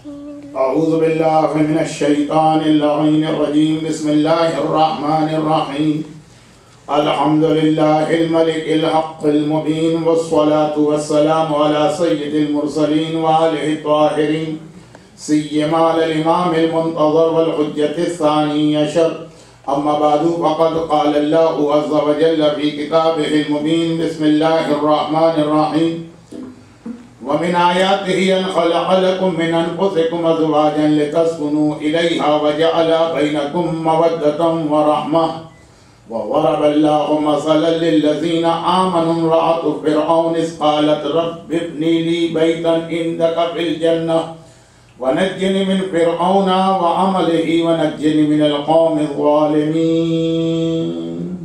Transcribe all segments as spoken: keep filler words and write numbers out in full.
اعوذ باللہ من الشیطان اللعین الرجیم بسم اللہ الرحمن الرحیم الحمد للہ الملک الحق المبین والصلاة والسلام علی سید المرسلین وآلہ الطاہرین سیما الامام المنتظر والحجة الثانی عشر اما بعد فقد قال اللہ عز وجل فی کتابہ المبین بسم اللہ الرحمن الرحیم ومن آیاته أن خلق لكم من أنفسكم أزواجا لتسكنوا إليها وجعل بينكم مودة ورحمة وضرب الله مثلا للذين آمنوا امرأة فرعون إذ قالت رب ابن لي بيتا عندك في الجنة ونجني من فرعون وعمله ونجني من القوم الظالمين.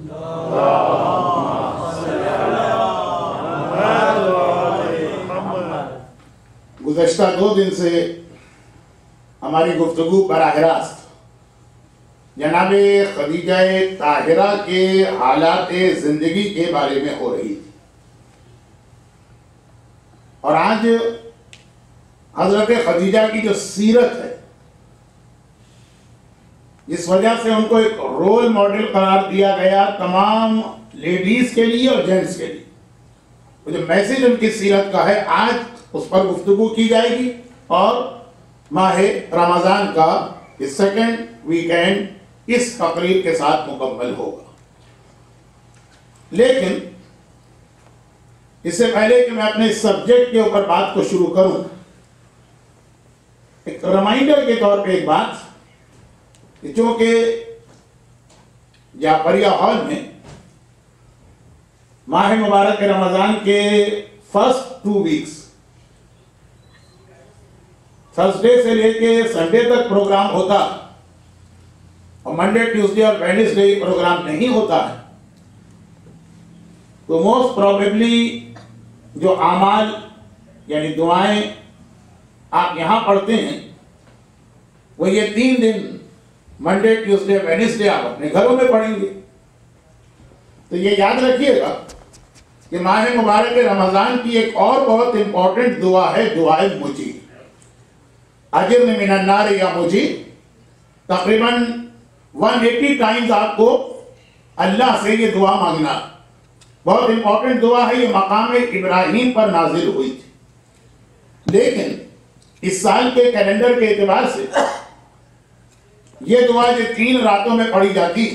گزشتہ دو دن سے ہماری گفتگو براہ راست جناب خدیجہ طاہرہ کے حالات زندگی کے بارے میں ہو رہی تھی، اور آج حضرت خدیجہ کی جو سیرت ہے جس وجہ سے ان کو ایک رول ماڈل قرار دیا گیا تمام لیڈیز کے لیے اور جینٹس کے لیے، وہ جو میسج ان کی سیرت کا ہے آج اس پر گفتگو کی جائے گی، اور ماہ رمضان کا سیکنڈ ویکینڈ اس تقریب کے ساتھ مکمل ہوگا. لیکن اس سے پہلے کہ میں اپنے سبجیکٹ کے اوپر بات کو شروع کروں، ایک ریمائنڈر کے طور پہ ایک بات کہ چونکہ جعفریہ ہال میں ماہ مبارک رمضان کے فرسٹ ٹو ویکس تھرسڈے سے لے کے سنڈے تک پروگرام ہوتا، اور منڈے ٹیوزڈے اور ویڈنسڈے پروگرام نہیں ہوتا ہے، تو موسٹ پروبیبلی جو اعمال یعنی دعائیں آپ یہاں پڑھتے ہیں وہ یہ تین دن منڈے ٹیوزڈے ویڈنسڈے آپ اپنے گھروں میں پڑھیں گے. تو یہ یاد رکھیے گا کہ ماہ مبارک رمضان کی ایک اور بہت امپورٹنٹ دعا ہے دعائے مجیب. اجرنی من النار یا مجیب تقریباً ون ایٹی ٹائمز آپ کو اللہ سے یہ دعا مانگنا. بہت امپورٹنٹ دعا ہے، یہ مقام ابراہیم پر نازل ہوئی تھی، لیکن اس سال کے کیلنڈر کے اعتبار سے یہ دعا جو تین راتوں میں پڑھی جاتی،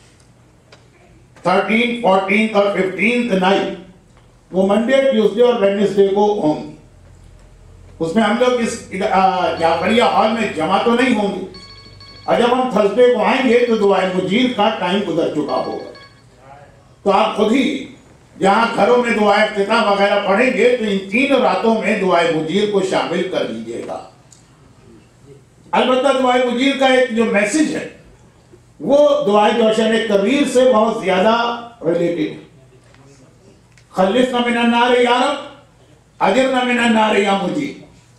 تھرٹین فورٹین اور ففٹینتھ نائٹ، وہ منڈے ٹیوزڈے اور ویڈنسڈے کو ہوں گی. اس میں ہم لوگ اس جعفریہ ہال میں جمع تو نہیں ہوں گے، اور جب ہم تھرسڈے کو آئیں گے تو دعائے مجید کا ٹائم گزر چکا ہوگا. تو آپ خود ہی جہاں گھروں میں دعائے افتتاح وغیرہ پڑھیں گے تو ان تین راتوں میں دعائے مجید کو شامل کر لیجئے گا. البتہ دعائے مجید کا ایک جو میسج ہے وہ دعائے جوشن کبیر سے بہت زیادہ ریلیٹڈ ہے. خلصنا من النار یا رب اجرنا من النار یا مجید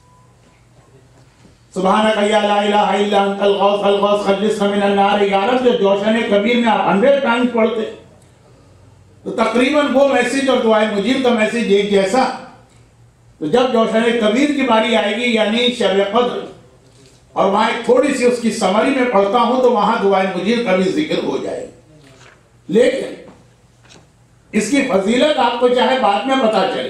سبحانک یا لا الہ الا انت الغوث الغوث خلصنا من النار یا رب. جو جوشن کبیر میں آپ ہنڈریڈ ٹائمز پڑھتے تو تقریباً وہ میسج اور دعائے مجید کا میسج ایک جیسا. تو جب جوشن کبیر کی باری آئے گی یعنی شب قدر، اور وہاں ایک تھوڑی سی اس کی سمری میں پڑھتا ہوں تو وہاں دعائے مجید کا بھی ذکر ہو جائے. لیکن اس کی فضیلت آپ کو چاہے بعد میں پتا چلے،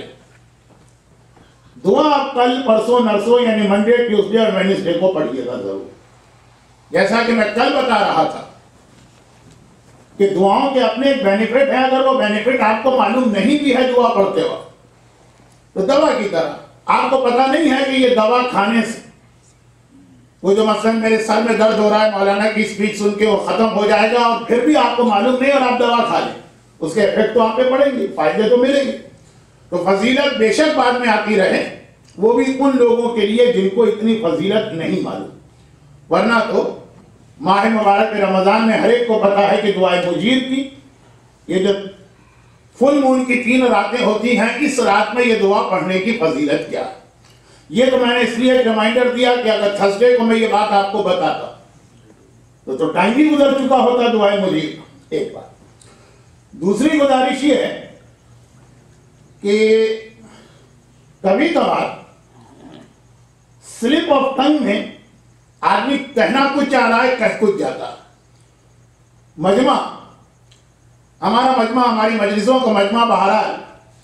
دعا آپ کل پرسوں نرسوں یعنی منڈے ٹیوزڈے اور ویڈنسڈے کو پڑھیے گا ضرور. جیسا کہ میں کل بتا رہا تھا کہ دعاؤں کے اپنے ایک بینیفٹ ہے، اگر وہ بینیفٹ آپ کو معلوم نہیں بھی ہے دعا پڑھتے وقت تو دوا کی طرح آپ کو پتا نہیں ہے کہ یہ دوا کھانے سے وہ جو مثلا میرے سر میں درد ہو رہا ہے مولانا کی اسپیچ سن کے وہ ختم ہو جائے گا، اور پھر بھی آپ کو معلوم نہیں اور آپ دوا کھا لیں، اس کے افیکٹ تو آپ پہ پڑیں گے، فائدے تو ملیں گے. تو فضیلت بے شک بعد میں آتی رہے، وہ بھی ان لوگوں کے لیے جن کو اتنی فضیلت نہیں معلوم. ورنہ تو ماہ مبارک رمضان میں ہر ایک کو پتا ہے کہ دعائے مجید کی یہ جو فل مون کی تین راتیں ہوتی ہیں، اس رات میں یہ دعا پڑھنے کی فضیلت کیا ہے. یہ تو میں نے اس لیے ایک ریمائنڈر دیا کہ اگر تھرسڈے کو میں یہ بات آپ کو بتاتا تو تو ٹائم بھی گزر چکا ہوتا دعائے مجید. ایک بات. دوسری گزارش یہ ہے کہ کبھی کبھار स्लिप ऑफ टंग में आदमी कहना कुछ चाह रहा है, कह कुछ जाता है। मजमा, हमारा मजमा, हमारी मजलिसों का मजमा बहरहाल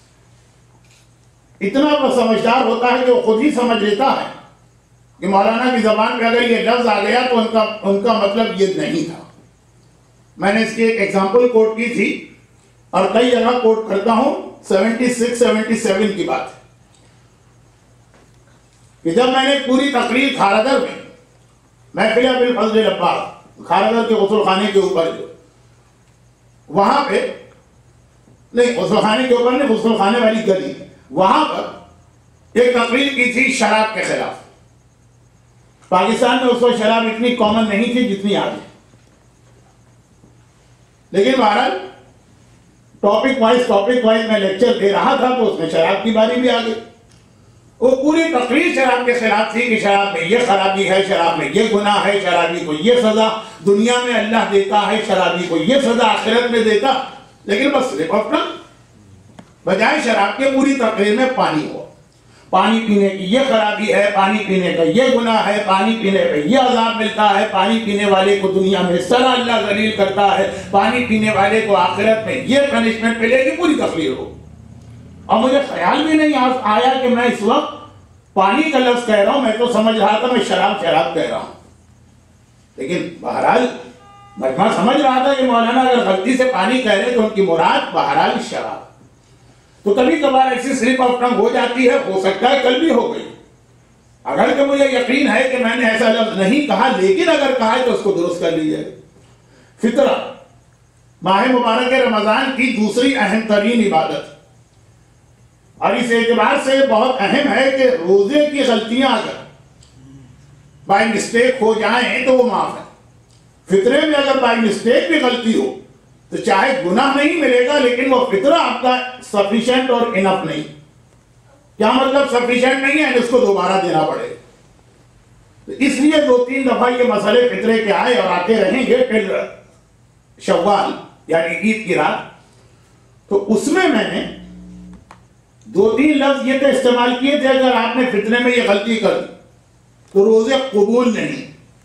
इतना वो समझदार होता है कि वो खुद ही समझ लेता है कि मौलाना की ज़बान पे अगर ये लफ्ज़ आ गया तो उनका उनका मतलब ये नहीं था। मैंने इसकी एक एग्जाम्पल कोट की थी और कई जगह कोट करता हूँ, छिहत्तर सतहत्तर की बात है कि जब मैंने पूरी तकरीर खारदर में, महफिल अबिल फजल अब्बास, खारदर के गुस्ल खाने के ऊपर, जो वहां पे नहीं, गुस्ल खाने के ऊपर नहीं, गुस्ल खाने वाली गली, वहां पर एक तकरीर की थी शराब के खिलाफ। पाकिस्तान में उस वक्त शराब इतनी कॉमन नहीं थी जितनी आज है, लेकिन बहरहाल टॉपिक वाइज टॉपिक वाइज मैं लेक्चर दे रहा था तो उसमें शराब की बारी भी आ गई। वो पूरी तकरीर शराब के खिलाफ थी कि शराब में ये खराबी है, शराब में ये गुनाह है, शराबी को ये सजा दुनिया में अल्लाह देता है, शराबी को ये सजा आखिरत में देता। लेकिन बस सिर्फ अपना बजाय शराब के पूरी तकरीर में पानी हो, पानी पीने की ये खराबी है, पानी पीने का ये गुनाह है, पानी पीने पे ये अजाब मिलता है, पानी पीने वाले को दुनिया में सरा अल्लाह जलील करता है, पानी पीने वाले को आखिरत में ये पनिशमेंट मिलेगी, पूरी तकरीर हो। और मुझे ख्याल भी नहीं आया कि मैं इस वक्त पानी का लफ्ज कह रहा हूं, मैं तो समझ रहा था मैं शराब शराब कह रहा हूं। लेकिन बहरहाल मजमा समझ रहा था कि मौलाना अगर गलती से पानी कह रहे तो उनकी मुराद बहरहाल शराब। तो कभी कभार ऐसी स्लिप ऑफ टंग हो जाती है, हो सकता है कल भी हो गई। अगर कि मुझे यकीन है कि मैंने ऐसा लफ्ज नहीं कहा, लेकिन अगर कहा है तो उसको दुरुस्त कर लीजिए। फितरा माह मुबारक रमजान की दूसरी अहम तरीन इबादत, और इस एतबार से बहुत अहम है कि रोजे की गलतियां अगर बाय मिस्टेक हो जाएं तो वो माफ है। फितरे में अगर बाय मिस्टेक भी गलती हो तो चाहे गुनाह नहीं मिलेगा, लेकिन वो फितरा आपका सफिशिएंट और इनफ नहीं। क्या मतलब सफिशिएंट नहीं है, उसको दोबारा देना पड़ेगा। तो इसलिए दो तीन दफा ये मसले फितरे के आए और आते रहेंगे। फिर शव्वाल यानी ईद की रात, तो उसमें मैंने दो तीन लफ्ज ये तो इस्तेमाल किए थे, अगर आपने फितरे में ये गलती कर दी तो रोजे कबूल नहीं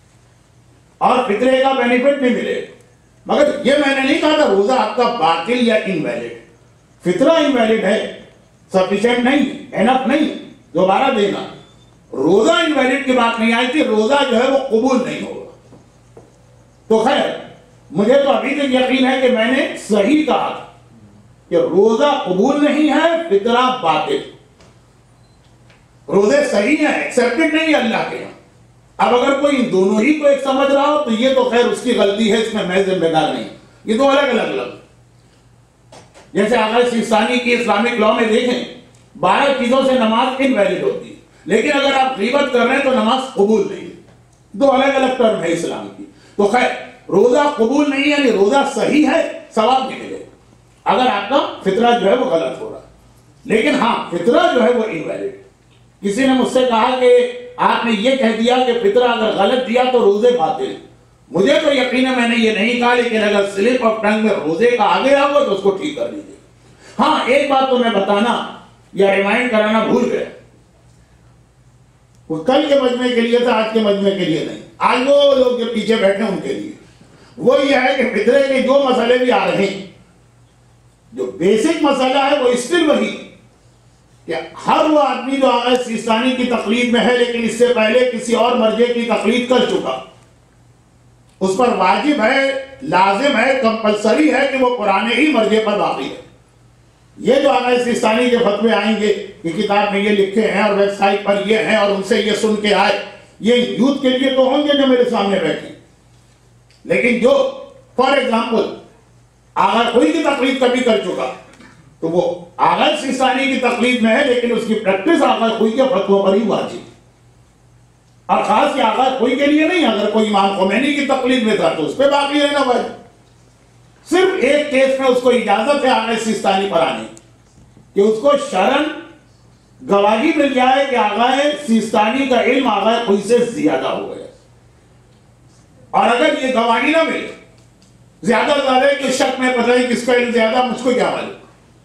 और फितरे का बेनिफिट नहीं मिलेगा। मगर ये मैंने नहीं कहा था रोजा आपका बातिल या इनवैलिड। फितरा इनवैलिड है, सफिशिएंट नहीं, एनफ नहीं, दोबारा देना। रोजा इनवैलिड की बात नहीं आई थी, रोजा जो है वो कबूल नहीं होगा। तो खैर मुझे तो अभी तक यकीन है कि मैंने सही कहा कि रोजा कबूल नहीं है, फितरा बातिल। रोजे सही है, एक्सेप्टेड नहीं है अल्लाह के यहाँ। अब अगर कोई इन दोनों ही को एक समझ रहा हो तो ये तो खैर उसकी गलती है, इसमें मैं जिम्मेदार नहीं। ये तो अलग अलग लफ्ज। जैसे आगा सिस्तानी की इस्लामिक लॉ में देखें, बारह चीजों से नमाज इनवैलिड होती है, लेकिन अगर आप गीबत कर रहे हैं तो नमाज कबूल नहीं है। दो अलग अलग टर्म है इस्लाम की। तो खैर रोजा कबूल नहीं है, यानी रोजा सही है, सवाब नहीं मिलेगा अगर आपका फितरा जो है वो गलत हो रहा है। लेकिन हाँ, फितरा जो है वो इनवैलिड। किसी ने मुझसे कहा कि आपने ये कह दिया कि फितरा अगर गलत दिया तो रोजे बातिल। मुझे तो यकीन है मैंने ये नहीं कहा, लेकिन अगर स्लिप ऑफ टंग में रोजे का आ गया हुआ तो उसको ठीक कर लीजिए। हाँ, एक बात तो मैं बताना या रिमाइंड कराना भूल गया, वो कल के मजमे के लिए था, आज के मजमे के लिए नहीं। आज वो लोग जो पीछे बैठे उनके लिए वो ये है कि फितरे के जो मसले भी आ रहे हैं, जो बेसिक मसला है वो स्टिल वही कि हर वो आदमी जो आगा सिस्तानी की तकलीद में है लेकिन इससे पहले किसी और मर्जे की तकलीद कर चुका, उस पर वाजिब है, लाजिम है, कंपलसरी है कि वो पुराने ही मर्जे पर बाकी है। ये जो आगा सिस्तानी के फतवे आएंगे कि किताब में ये लिखे हैं और वेबसाइट पर ये हैं और उनसे ये सुन के आए, ये यूथ के लिए तो होंगे जो मेरे सामने बैठे। लेकिन जो फॉर एग्जाम्पल आगा कोई की तकलीद कभी कर चुका तो वो आगा सिस्तानी की तकलीद में है, लेकिन उसकी प्रैक्टिस आगा कोई के फतवों पर ही वाजिब। और खास आगा कोई के लिए नहीं, अगर कोई इमाम खोमैनी की तकलीद में था तो उस पर बाकी रहना वाजिब। सिर्फ एक केस में उसको इजाजत है आगा सिस्तानी पर आने कि उसको शरन गवाही मिल जाए कि आगा सिस्तानी का इल्म आगा कोई से ज्यादा हो गया। और अगर ये गवाही ना मिले, ज्यादा ज्यादा कि शक में पता है किसका इल्म ज्यादा, मुझको क्या मालूम।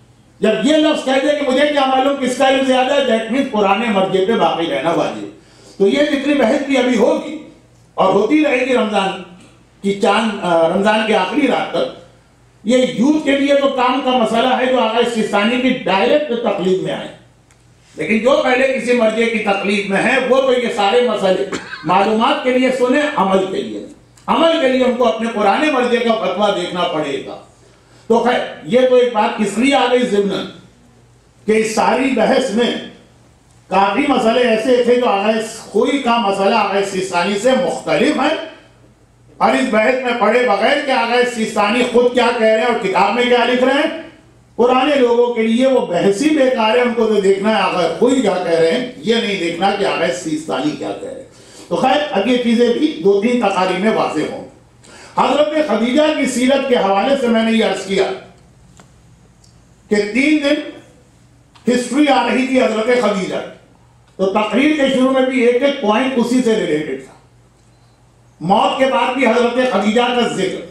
जब ये लफ्ज कह दे कि मुझे क्या मालूम किसका इल्म ज्यादा है, दैट मींस पुराने मर्जे पे बाकी रहना वाजिब। تو یہ جتنی بحث بھی ابھی ہوگی اور ہوتی رہے گی رمضان کی چاند رمضان کے آخری رات تک، یہ یوتھ کے لیے تو کام کا مسئلہ ہے جو آغا سیستانی کی ڈائریکٹ تقلید میں آئے، لیکن جو پہلے کسی مرجع کی تقلید میں ہے وہ تو یہ سارے مسئلے معلومات کے لیے سنیں، عمل کے لیے عمل کے لیے ان کو اپنے قرآن مرجع کا فتویٰ دیکھنا پڑے گا۔ تو خیر یہ تو ایک بات اس لیے آ گئی ضمن کہ اس ساری بحث میں کافی مسئلے ایسے تھے جو آغا خوئی کا مسئلہ آغا سیستانی سے مختلف ہیں، اور اس بحث میں پڑھے بغیر کہ آغا سیستانی خود کیا کہہ رہے ہیں اور کتاب میں کیا لکھ رہے ہیں، پرانے لوگوں کے لیے وہ بحث ہی بیکار ہے۔ ان کو تو دیکھنا ہے آغا خوئی کیا کہہ رہے ہیں، یہ نہیں دیکھنا کہ آغا سیستانی کیا کہہ رہے ہیں۔ تو خیر اب یہ چیزیں بھی دو تین تقاریر میں واضح ہوں۔ حضرت خدیجہ کی سیرت کے حوالے سے میں نے یہ عرض کیا کہ تین دن ہسٹری آ رہی تھی حضرت خدیجہ، تو تقریر کے شروع میں بھی ایک ایک پوائنٹ اسی سے ریلیٹڈ تھا۔ موت کے بعد بھی حضرت خدیجہ کا ذکر،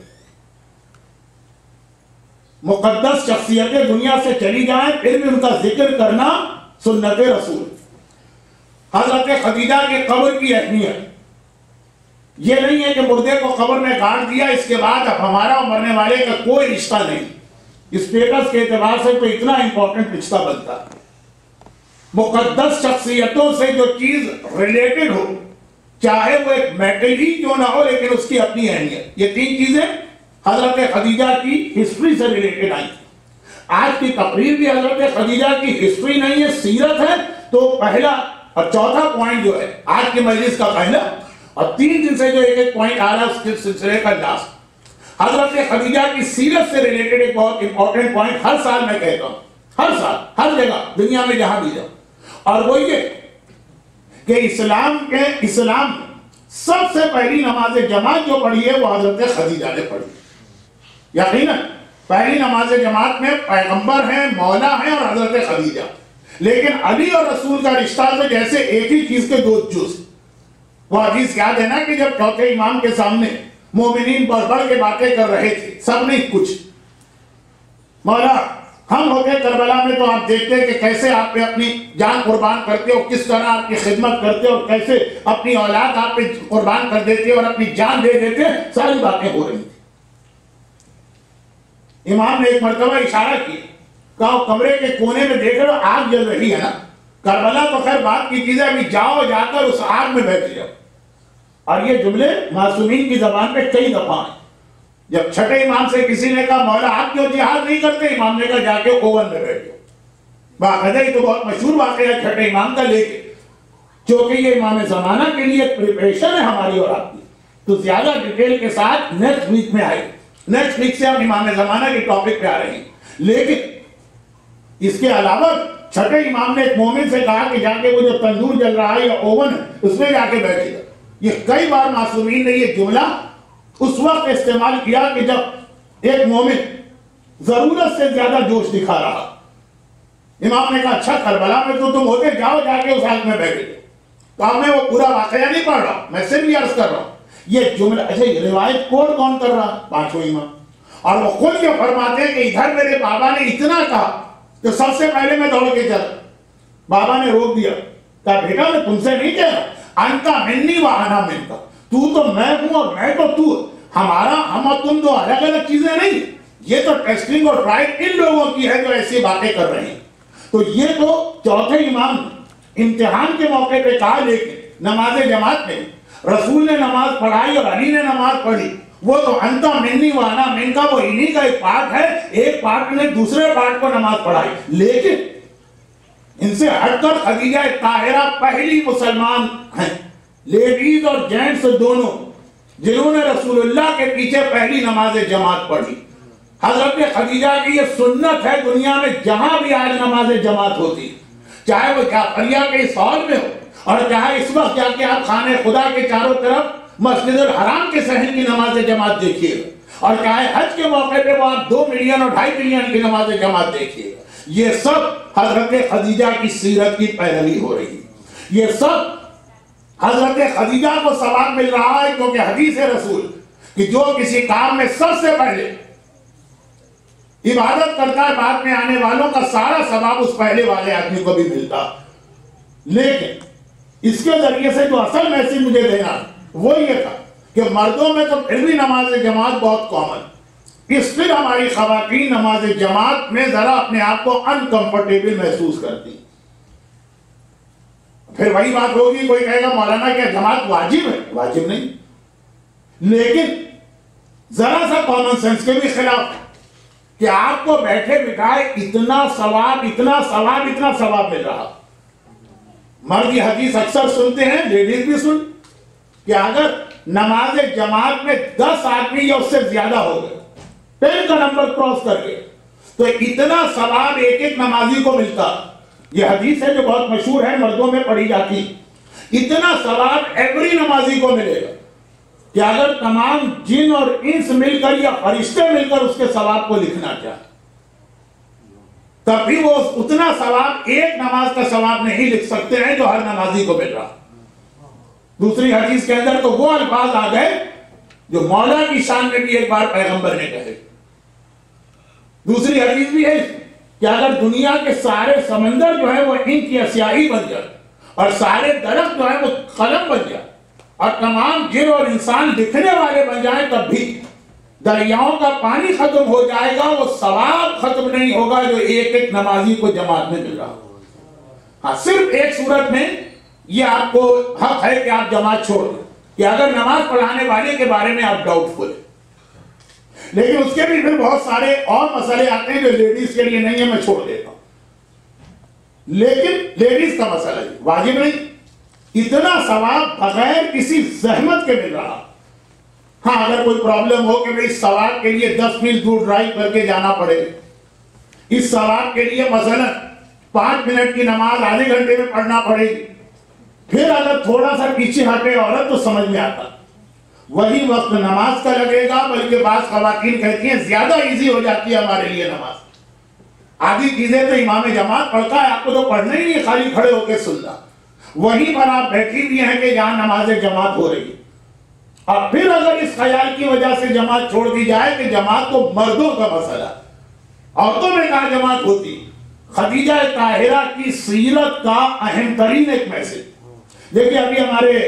مقدس شخصیتیں دنیا سے چلی جائیں پھر بھی ان کا ذکر کرنا سنت رسول۔ حضرت خدیجہ کی قبر کی اہمیت یہ نہیں ہے کہ مردے کو قبر میں گاڑ دیا، اس کے بعد اب ہمارا اور مرنے والے کا کوئی رشتہ نہیں، اسٹیٹس کے اعتبار سے تو اتنا امپورٹنٹ رشتہ بنتا ہے۔ مقدس شخصیتوں سے جو چیز ریلیٹڈ ہو، چاہے وہ ایک میٹل ہی کیوں نہ ہو، لیکن اس کی اپنی اہمیت، یہ تین چیزیں حضرت خدیجہ کی ہسٹری سے ریلیٹڈ آئی تھی۔ آج کی تقریر بھی حضرت خدیجہ کی ہسٹری نہیں ہے، سیرت ہے۔ تو پہلا اور چوتھا پوائنٹ جو ہے آج کی مجلس کا پہلا، اور تین دن سے جو ایک ایک پوائنٹ آ رہا ہے اس کے سلسلے کا لاسٹ، حضرت خدیجہ کی سیرت سے ریلیٹڈ ایک بہت امپورٹنٹ پوائنٹ ہر سال میں کہتا ہوں، ہر سال ہر جگہ دنیا میں جہاں بھی جاؤں، اور وہ یہ کہ اسلام کے اسلام میں سب سے پہلی نماز جماعت جو پڑھی ہے وہ حضرت خدیجہ نے پڑھی۔ یقیناً پہلی نماز جماعت میں پیغمبر ہیں، مولا ہیں اور حضرت خدیجہ، لیکن علی اور رسول کا رشتہ تو جیسے ایک ہی چیز کے دو جز۔ وہ حدیث یاد ہے نا کہ جب چوتھے امام کے سامنے مومنین بڑھ بڑھ کے باتیں کر رہے تھے، سب نے کچھ، مولا ہم ہوتے کربلا میں تو آپ دیکھتے ہیں کہ کیسے آپ پہ اپنی جان قربان کرتے ہو، کس طرح آپ کی خدمت کرتے ہو، کیسے اپنی اولاد آپ پہ قربان کر دیتے اور اپنی جان دے دیتے، ساری باتیں ہو رہی تھی۔ امام نے ایک مرتبہ اشارہ کیا، کہا کمرے کے کونے میں دیکھ رہے ہو آگ جل رہی ہے نا، کربلا تو خیر بات کی چیز ہے، ابھی جاؤ جا کر اس آگ میں بیٹھ جاؤ۔ اور یہ جملے معصومین کی زبان پہ کئی دفعہ ہیں۔ جب چھٹے امام سے کسی نے کہا مولا آپ کیوں جہاد نہیں کرتے، امام نے کہا جا کے اوون میں بیٹھ جاؤ۔ باقاعدہ یہ تو بہت مشہور واقعہ ہے چھٹے امام کا، لے کے چونکہ یہ امام زمانہ کے لیے پریپریشن ہے ہماری اور آپ کی، تو زیادہ ڈیٹیل کے ساتھ نیکسٹ ویک میں آئے، نیکسٹ ویک سے ہم امام زمانہ کے ٹاپک پہ آ رہے ہیں۔ لیکن اس کے علاوہ چھٹے امام نے ایک مومن سے کہا کہ جا کے وہ جو تندور جل رہا ہے یا اوون ہے اس میں جا کے بیٹھے گا۔ یہ کئی بار معصومین نے یہ جملہ اس وقت استعمال کیا کہ جب ایک مومن ضرورت سے زیادہ جوش دکھا رہا۔ امام نے کہا اچھا کربلا میں تو تم ہوتے، جاؤ جا کے اس آگ میں بیٹھے گا۔ تو اب میں وہ پورا واقعہ نہیں پڑھ رہا، میں صرف یہ عرض کر رہا ہوں یہ جملہ، اچھا یہ روایت کوٹ کون کر رہا؟ پانچوں امام، اور وہ خود یہ فرماتے ہیں کہ ادھر میرے بابا نے اتنا کہا تو سب سے پہلے میں دوڑ کے چلا۔ بابا نے روک دیا، کہا بیٹا میں تم سے نہیں کہہ رہا، انتا منی و انا منکا، تو تو میں ہوں اور میں تو تو، ہمارا ہم اور تم دو الگ الگ چیزیں نہیں، یہ تو ٹیسٹنگ اور ٹرائل ان لوگوں کی ہے جو ایسی باتیں کر رہے ہیں۔ تو یہ تو چوتھے امام امتحان کے موقع پہ کہا، لیکن نماز جماعت میں رسول نے نماز پڑھائی اور علی نے نماز پڑھی، وہ تو انتا منی و انا منکا، وہ انہی کا ایک پارٹ ہے، ایک پارٹ نے دوسرے پارٹ کو نماز پڑھائی۔ لیکن ان سے ہٹ کر خدیجہ طاہرہ پہلی مسلمان ہیں، لیڈیز اور جینٹس دونوں، جنہوں نے رسول اللہ کے پیچھے پہلی نماز جماعت پڑھی۔ حضرت خدیجہ کی یہ سنت ہے، دنیا میں جہاں بھی آج نماز جماعت ہوتی، چاہے وہ جعفریہ کے اس ہال میں ہو، اور چاہے اس وقت جا کے آپ خانہ خدا کے چاروں طرف مسجد الحرام کے صحن کی نماز جماعت دیکھیے گا، اور چاہے حج کے موقع پہ وہ آپ دو ملین اور ڈھائی ملین کی نماز جماعت دیکھیے گا، یہ سب حضرت خدیجہ کی سیرت کی پیروی ہو رہی ہے۔ یہ سب حضرت خدیجہ کو ثواب مل رہا ہے، کیونکہ حدیث رسول کہ جو کسی کام میں سب سے پہلے عبادت کرتا ہے، بعد میں آنے والوں کا سارا ثواب اس پہلے والے آدمی کو بھی ملتا۔ لیکن اس کے ذریعے سے جو اصل میسج مجھے دینا وہ یہ تھا کہ مردوں میں تو پھر بھی نماز جماعت بہت کامن، اس پھر ہماری خواتین نماز جماعت میں ذرا اپنے آپ کو انکمفرٹیبل محسوس کرتی. پھر وہی بات ہوگی، کوئی کہے گا مولانا کیا جماعت واجب ہے؟ واجب نہیں، لیکن ذرا سا کامن سینس کے بھی خلاف کہ آپ کو بیٹھے بٹھائے اتنا ثواب اتنا ثواب اتنا ثواب مل رہا. مرد یہ حدیث اکثر سنتے ہیں، لیڈیز بھی سن، کہ اگر نماز جماعت میں دس آدمی یا اس سے زیادہ ہو گئے ٹین کا نمبر کراس کر کے تو اتنا ثواب ایک ایک نمازی کو ملتا. یہ حدیث ہے جو بہت مشہور ہے، مردوں میں پڑھی جاتی. اتنا ثواب ایوری نمازی کو ملے گا کہ اگر تمام جن اور انس مل کر یا فرشتے مل کر اس کے ثواب کو لکھنا چاہے تب بھی وہ اتنا ثواب ایک نماز کا ثواب نہیں لکھ سکتے ہیں جو ہر نمازی کو مل رہا. دوسری حدیث کے اندر تو وہ الفاظ آ گئے جو مولا کی شان میں بھی ایک بار پیغمبر نے کہے. دوسری حدیث بھی ہے کہ اگر دنیا کے سارے سمندر جو ہے وہ انک یا سیاہی بن جائے اور سارے درخت جو ہے وہ قلم بن جائے اور تمام جن اور انسان لکھنے والے بن جائیں تب بھی دریاؤں کا پانی ختم ہو جائے گا، وہ ثواب ختم نہیں ہوگا جو ایک ایک نمازی کو جماعت میں مل رہا. ہاں صرف ایک صورت میں یہ آپ کو حق ہے کہ آپ جماعت چھوڑ دیں کہ اگر نماز پڑھانے والے کے بارے میں آپ ڈاؤٹ فل ہیں. لیکن اس کے بھی پھر بہت سارے اور مسئلے آتے ہیں جو لیڈیز کے لیے نہیں ہے، میں چھوڑ دیتا ہوں. لیکن لیڈیز کا مسئلہ ہے واجب نہیں، اتنا ثواب بغیر کسی زحمت کے مل رہا. ہاں اگر کوئی پرابلم ہو کہ بھئی ثواب کے لیے دس میل دور ڈرائیو کر کے جانا پڑے، اس ثواب کے لیے مثلا پانچ منٹ کی نماز آدھے گھنٹے میں پڑھنا پڑے گی، پھر اگر تھوڑا سا پیچھے ہٹے عورت تو سمجھ میں آتا وہی وقت نماز کا لگے گا. بلکہ بعض خواتین کہتی ہیں زیادہ ایزی ہو جاتی ہے ہمارے لیے نماز، آدھی چیزیں تو امام جماعت پڑھتا ہے، آپ کو تو پڑھنا ہی نہیں، خالی کھڑے ہو کے سننا. وہیں پر آپ بیٹھی بھی ہیں کہ جہاں نماز جماعت ہو رہی ہے. اور پھر اگر اس خیال کی وجہ سے جماعت چھوڑ دی جائے کہ جماعت تو مردوں کا مسئلہ، عورتوں میں کہاں جماعت ہوتی. خدیجہ طاہرہ کی سیرت کا اہم ترین ایک میسج دیکھیں. ابھی ہمارے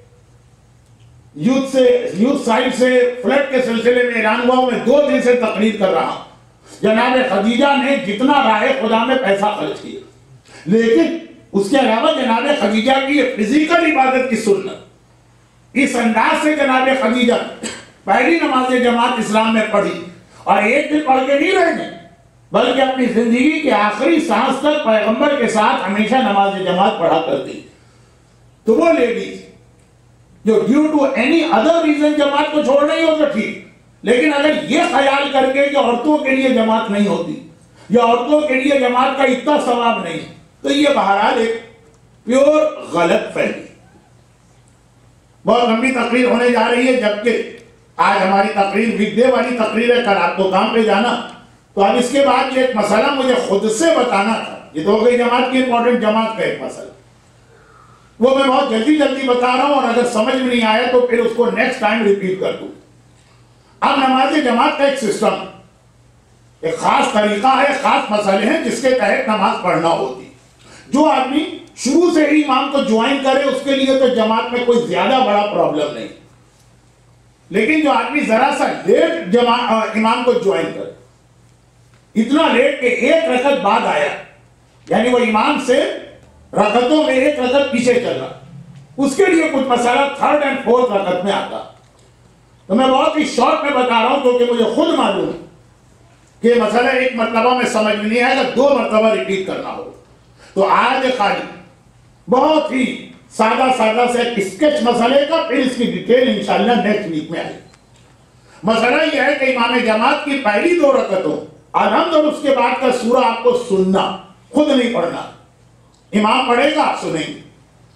یوتھ سے یوتھ سائٹ سے فلڈ کے سلسلے میں اعلان ہوا، میں دو دن سے تقریر کر رہا ہوں. جناب خدیجہ نے جتنا راہ خدا میں پیسہ خرچ کیا، لیکن اس کے علاوہ جناب خدیجہ کی فزیکل عبادت کی سنت، اس انداز سے جناب خدیجہ پہلی نماز جماعت اسلام میں پڑھی اور ایک دن پڑھ کے نہیں رہ گئی بلکہ اپنی زندگی کے آخری سانس تک پیغمبر کے ساتھ ہمیشہ نماز جماعت پڑھا کرتی. تو وہ لیڈیز جو due to any other reason جماعت کو چھوڑ رہی ہو تو ٹھیک، لیکن اگر یہ خیال کر کے کہ عورتوں کے لیے جماعت نہیں ہوتی یا عورتوں کے لیے جماعت کا اتنا ثواب نہیں، تو یہ بہرحال ایک پیور غلط فہمی. بہت لمبی تقریر ہونے جا رہی ہے، جبکہ آج ہماری تقریر ویک ڈے والی تقریر ہے، کل آپ کو کام پہ جانا. تو اب اس کے بعد یہ ایک مسئلہ مجھے خود سے بتانا تھا. یہ تو ہو گئی جماعت کی امپورٹنٹ جماعت کا ایک مسئلہ، وہ میں بہت جلدی جلدی بتا رہا ہوں اور اگر سمجھ میں نہیں آیا تو پھر اس کو نیکسٹ ٹائم ریپیٹ کر دوں. اب نماز جماعت کا ایک سسٹم، ایک خاص طریقہ ہے، خاص مسئلے ہیں جس کے تحت نماز پڑھنا ہوتی. جو آدمی شروع سے ہی امام کو جوائن کرے اس کے لیے تو جماعت میں کوئی زیادہ بڑا پرابلم نہیں، لیکن جو آدمی ذرا سا لیٹ امام کو جوائن کرے، اتنا لیٹ کہ ایک رکعت بعد آیا، یعنی وہ امام سے رکعتوں میں ایک رکعت پیچھے چل رہا، اس کے لیے کچھ مسئلہ تھرڈ اینڈ فورتھ رکعت میں آتا. تو میں بہت ہی شارٹ میں بتا رہا ہوں کیونکہ مجھے خود معلوم ہے کہ مسئلہ ایک مرتبہ میں سمجھ میں نہیں آئے گا، دو مرتبہ ریپیٹ کرنا ہوگا. تو آج خالی بہت ہی سادہ سادہ سے ایک اسکیچ مسئلے کا، پھر اس کی ڈیٹیل انشاءاللہ نیکسٹ ویک میں آئے. مسئلہ یہ ہے کہ امام جماعت کی پہلی دو رکعتوں الحمد اور اس کے بعد کا سورہ آپ کو سننا، خود نہیں پڑھنا. امام پڑھے گا آپ سنیں گے،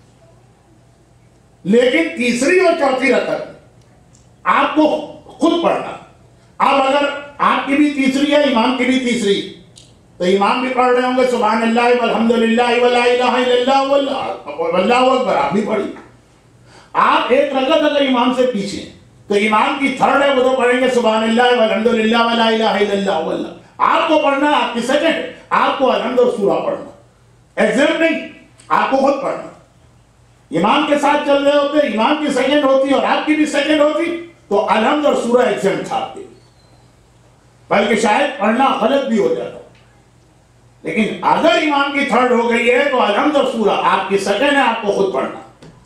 لیکن تیسری اور چوتھی رکعت آپ کو خود پڑھنا. اب اگر آپ کی بھی تیسری ہے، امام کی بھی تیسری، تو امام بھی پڑھ رہے ہوں گے سبحان اللہ والحمدللہ ولا الہ الا اللہ واللہ اکبر، آپ بھی پڑھی. آپ ایک رکعت اگر امام سے پیچھے تو امام کی تھرڈ ہے وہ تو پڑھیں گے سبحان اللہ والحمدللہ ولا الہ الا اللہ واللہ. آپ کو پڑھنا، آپ کی سیکنڈ، آپ کو الحمد اور سورہ پڑھنا، ایگزام نہیں، آپ کو خود پڑھنا. امام کے ساتھ چل رہے ہوتے، امام کی سیکنڈ ہوتی اور آپ کی بھی سیکنڈ ہوتی تو الحمد اور سورہ ایگزیمٹ تھا آپ کے، بلکہ شاید پڑھنا غلط بھی ہو جاتا. لیکن اگر امام کی تھرڈ ہو گئی ہے تو الحمد اور سورہ آپ کی سیکنڈ ہے، آپ کو خود پڑھنا.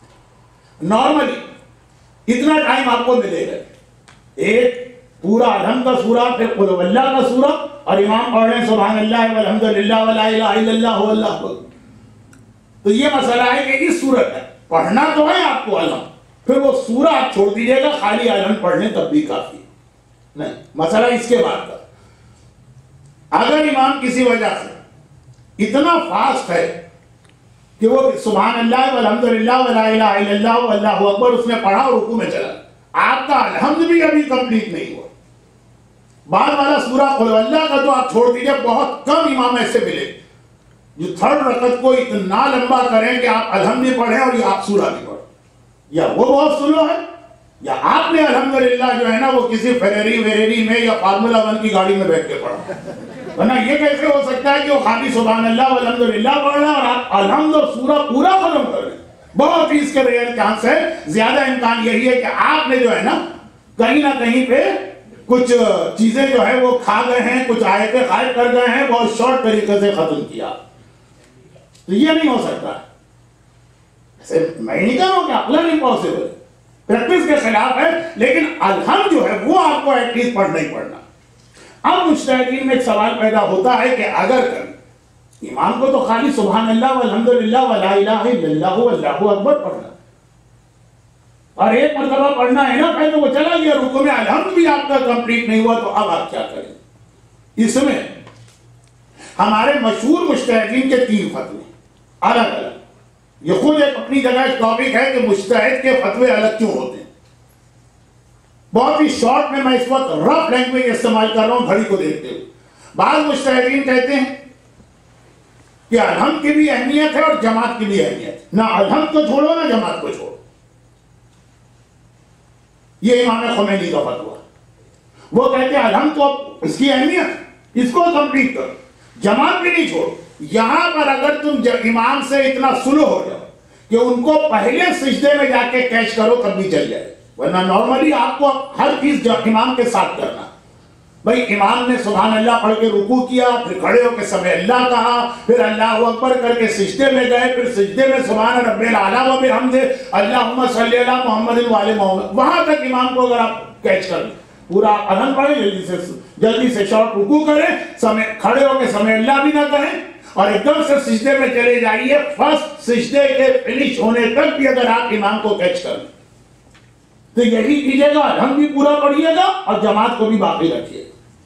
نارملی اتنا ٹائم آپ کو ملے گا، ایک پورا الحمد کا سورہ، پھر قل اللہ کا سورہ، اور امام پڑھ رہے ہیں سبحان اللہ والحمد للہ ولا الہ الا اللہ واللہ اکبر. تو یہ مسئلہ ہے کہ اس صورت ہے پڑھنا تو ہے آپ کو الحمد، پھر وہ سورہ آپ چھوڑ دیجئے گا، خالی الحمد پڑھنے تب بھی کافی نہیں. مسئلہ اس کے بعد کا، اگر امام کسی وجہ سے اتنا فاسٹ ہے کہ وہ سبحان اللہ والحمد للہ ولا الہ الا اللہ واللہ اکبر اس نے پڑھا اور رکوع میں چلا، آپ کا الحمد بھی ابھی کمپلیٹ نہیں ہوا. بعد والا سورہ قل اللہ کا تو آپ چھوڑ دیجئے، بہت کم امام ایسے ملے جو تھرڈ رکعت کو اتنا لمبا کریں کہ آپ الحمد بھی پڑھیں اور یہ آپ سورہ بھی پڑھیں. یا وہ بہت سلو ہے، یا آپ نے الحمدللہ جو ہے نا وہ کسی فیریری ویریری میں یا فارمولا ون کی گاڑی میں بیٹھ کے پڑھا. ورنہ یہ کیسے ہو سکتا ہے کہ وہ خالی سبحان اللہ والحمدللہ پڑھنا اور آپ الحمد اور سورہ پورا ختم کر رہے ہیں. بہت ہی اس کے ریئر چانس ہے. زیادہ امکان یہی ہے کہ آپ نے جو ہے نا کہیں نہ کہیں پہ کچھ چیزیں جو ہے وہ کھا گئے ہیں، کچھ آیتیں غائب کر گئے ہیں، بہت شارٹ طریقے سے ختم کیا. تو یہ نہیں ہو سکتا. ایسے میں نہیں کہہ رہا ہوں کہ عقلاً امپاسبل ہے، پریکٹس کے خلاف ہے، لیکن الحمد جو ہے وہ آپ کو ایٹ لیسٹ پڑھنا ہی پڑھنا. اب مجتہدین میں ایک سوال پیدا ہوتا ہے کہ اگر کبھی امام کو تو خالی سبحان اللہ والحمدللہ ولا الہ الا اللہ واللہ اکبر پڑھنا، اور ایک مرتبہ پڑھنا ہے نا پہلے وہ چلا گیا رکوع میں، الحمد بھی آپ کا کمپلیٹ نہیں ہوا، تو اب آپ کیا کریں؟ اس میں ہمارے مشہور مجتہدین کے تین فتوے الگ الگ. یہ خود ایک اپنی جگہ ایک ٹاپک ہے کہ مجتہد کے فتوے الگ کیوں ہوتے ہیں. بہت ہی شارٹ میں میں اس وقت رف لینگویج استعمال کر رہا ہوں گھڑی کو دیکھتے ہوئے. بعض مجتہدین کہتے ہیں کہ الحمد کی بھی اہمیت ہے اور جماعت کی بھی اہمیت ہے، نہ الحمد کو چھوڑو نہ جماعت کو چھوڑو. یہ امام خمینی کا فتویٰ. وہ کہتے ہیں الحمد تو اس کی اہمیت، اس کو کمپلیٹ کرو، جماعت بھی نہیں چھوڑو. یہاں پر اگر تم امام سے اتنا سلو ہو جاؤ کہ ان کو پہلے سجدے میں جا کے کیچ کرو تب بھی چل جائے، ورنہ نارملی آپ کو ہر چیز امام کے ساتھ کرنا. بھئی امام نے سبحان اللہ پڑھ کے رکوع کیا، پھر کھڑے ہو کے سمع اللہ کہا، پھر اللہ اکبر کر کے سجدے میں گئے، پھر سجدے میں سبحان رب الاعلیٰ و بحمدہ اللہم صلی علی محمد وعلی محمد، وہاں تک امام کو اگر آپ کیچ کر لیں پورا الحمد پڑھیں، جلدی سے جلدی سے شارٹ رکوع کریں، سمع کھڑے ہو کے سمع اللہ بھی نہ کہیں، اور ایک دم سے سجدے میں چلے جائیے. فرسٹ سجدے کے فنش ہونے تک بھی اگر آپ امام کو کیچ کر لیں تو یہی کیجئے گا، الحمد بھی پورا پڑھیے گا اور جماعت کو بھی باقی رکھیے گا.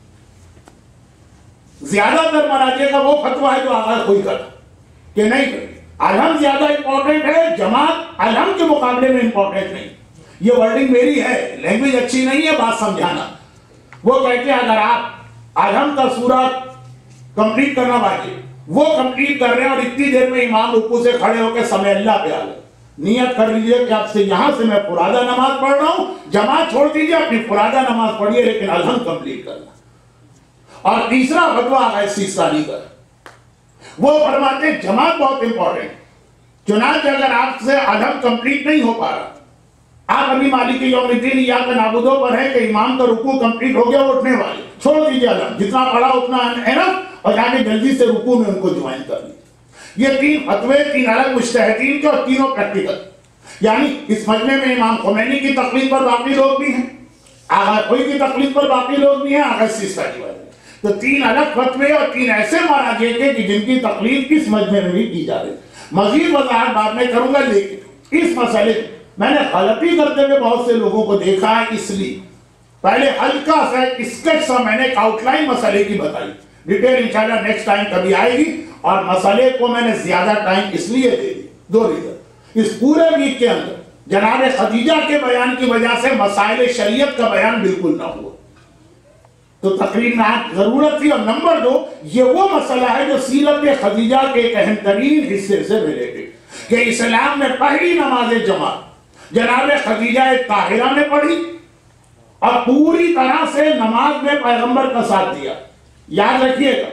زیادہ تر مراجع کا وہ فتویٰ ہے جو آغاز کوئی کرتا کہ نہیں کریں، الحمد زیادہ امپورٹنٹ ہے، جماعت الحمد کے مقابلے میں امپورٹنٹ نہیں. یہ ورڈنگ میری ہے، لینگویج اچھی نہیں ہے، بات سمجھانا. وہ کہتے ہیں اگر آپ الحمد کا سورہ کمپلیٹ کرنا باقی وہ کمپلیٹ کر رہے ہیں اور اتنی دیر میں امام رکوع سے کھڑے ہو کے سمع اللہ پہ آ گئے، نیت کر لیجئے کہ اب سے یہاں سے میں فرادہ نماز پڑھ رہا ہوں، جماعت چھوڑ دیجئے، اپنی فرادہ نماز پڑھیے لیکن الحمد کمپلیٹ کرنا. اور تیسرا فتویٰ ہے سیستانی کا، وہ فرماتے ہیں جماعت بہت امپورٹنٹ. چنانچہ اگر آپ سے الحمد کمپلیٹ نہیں ہو پا رہا، آپ ابھی مالک یوم الدین ایاک نعبد پر ہیں کہ امام کا رکوع کمپلیٹ ہو گیا، وہ اٹھنے والے، چھوڑ دیجئے الحمد، جتنا پڑھا اتنا انف، اور جا کے جلدی سے رکوع میں ان کو جوائن کر لی. یہ تین فتوے تین الگ مجتہدین کے اور تینوں پریکٹیکل. یعنی اس مجمع میں امام خمینی کی تقلید پر باقی لوگ بھی ہیں، آغا کوئی کی تقلید پر باقی لوگ بھی ہیں، آغا سیستانی والے. تو تین الگ فتوے اور تین ایسے مراجع کے کہ جن کی تقلید کس مجمع میں بھی کی جا رہی. مزید وضاحت بعد میں کروں گا، لیکن اس مسئلے میں نے غلطی کرتے ہوئے بہت سے لوگوں کو دیکھا ہے، اس لیے پہلے ہلکا سا اسکیچ سا میں نے ایک آؤٹ لائن مسئلے کی بتائی. ڈیٹیل انشاءاللہ نیکسٹ ٹائم کبھی آئے گی. اور مسئلے کو میں نے زیادہ ٹائم اس لیے دے دی، دو ریزن. اس پورے ویک کے اندر جناب خدیجہ کے بیان کی وجہ سے مسائل شریعت کا بیان بالکل نہ ہوا، تو تقریر میں ضرورت تھی. اور نمبر دو، یہ وہ مسئلہ ہے جو سیرت خدیجہ کے ایک اہم ترین حصے سے ریلیٹڈ، کہ اسلام میں پہلی نماز جماعت جناب خدیجہ طاہرہ نے پڑھی اور پوری طرح سے نماز میں پیغمبر کا ساتھ دیا. یاد رکھیے گا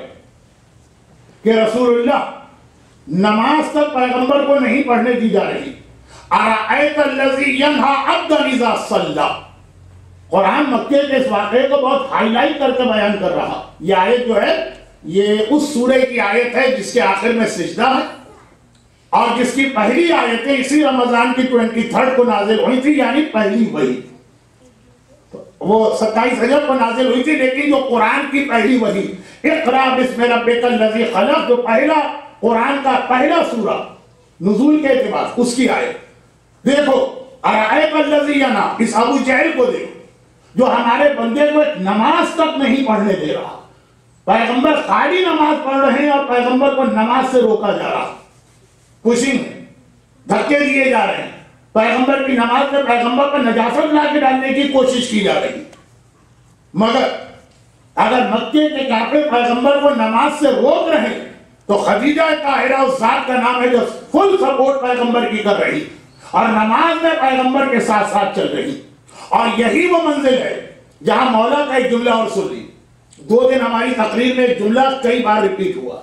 کہ رسول اللہ نماز تک پیغمبر کو نہیں پڑھنے دی جا رہی، ارأیت الذی ینہا عبدا اذا صلی. قرآن مکے کے اس واقعے کو بہت ہائی لائٹ کر کے بیان کر رہا. یہ آیت جو ہے یہ اس سورہ کی آیت ہے جس کے آخر میں سجدہ ہے، اور جس کی پہلی آیتیں اسی رمضان کی ٹوینٹی تھرڈ کو نازل ہوئی تھی، یعنی پہلی وحی. وہ ستائیس رجب کو نازل ہوئی تھی، لیکن جو قرآن کی پہلی وحی اقرا بسم ربک الذی خلق، جو پہلا قرآن کا پہلا سورہ نزول کے اعتبار اس کی آیت. دیکھو ارأیت الذی ینہا، اس ابو جہل کو دیکھو جو ہمارے بندے کو ایک نماز تک نہیں پڑھنے دے رہا. پیغمبر خالی نماز پڑھ رہے ہیں اور پیغمبر کو نماز سے روکا جا رہا، پشنگ دھکے دیے جا رہے ہیں. پیغمبر کی نماز میں پیغمبر پر نجاست لا کے ڈالنے کی کوشش کی جا رہی. مگر اگر مکے کے کافر پیغمبر کو نماز سے روک رہے ہیں تو خدیجہ طاہرہ اس ذات کا نام ہے جو فل سپورٹ پیغمبر کی کر رہی اور نماز میں پیغمبر کے ساتھ ساتھ چل رہی. اور یہی وہ منزل ہے جہاں مولا کا ایک جملہ اور سن لی. دو دن ہماری تقریر میں ایک جملہ کئی بار ریپیٹ ہوا.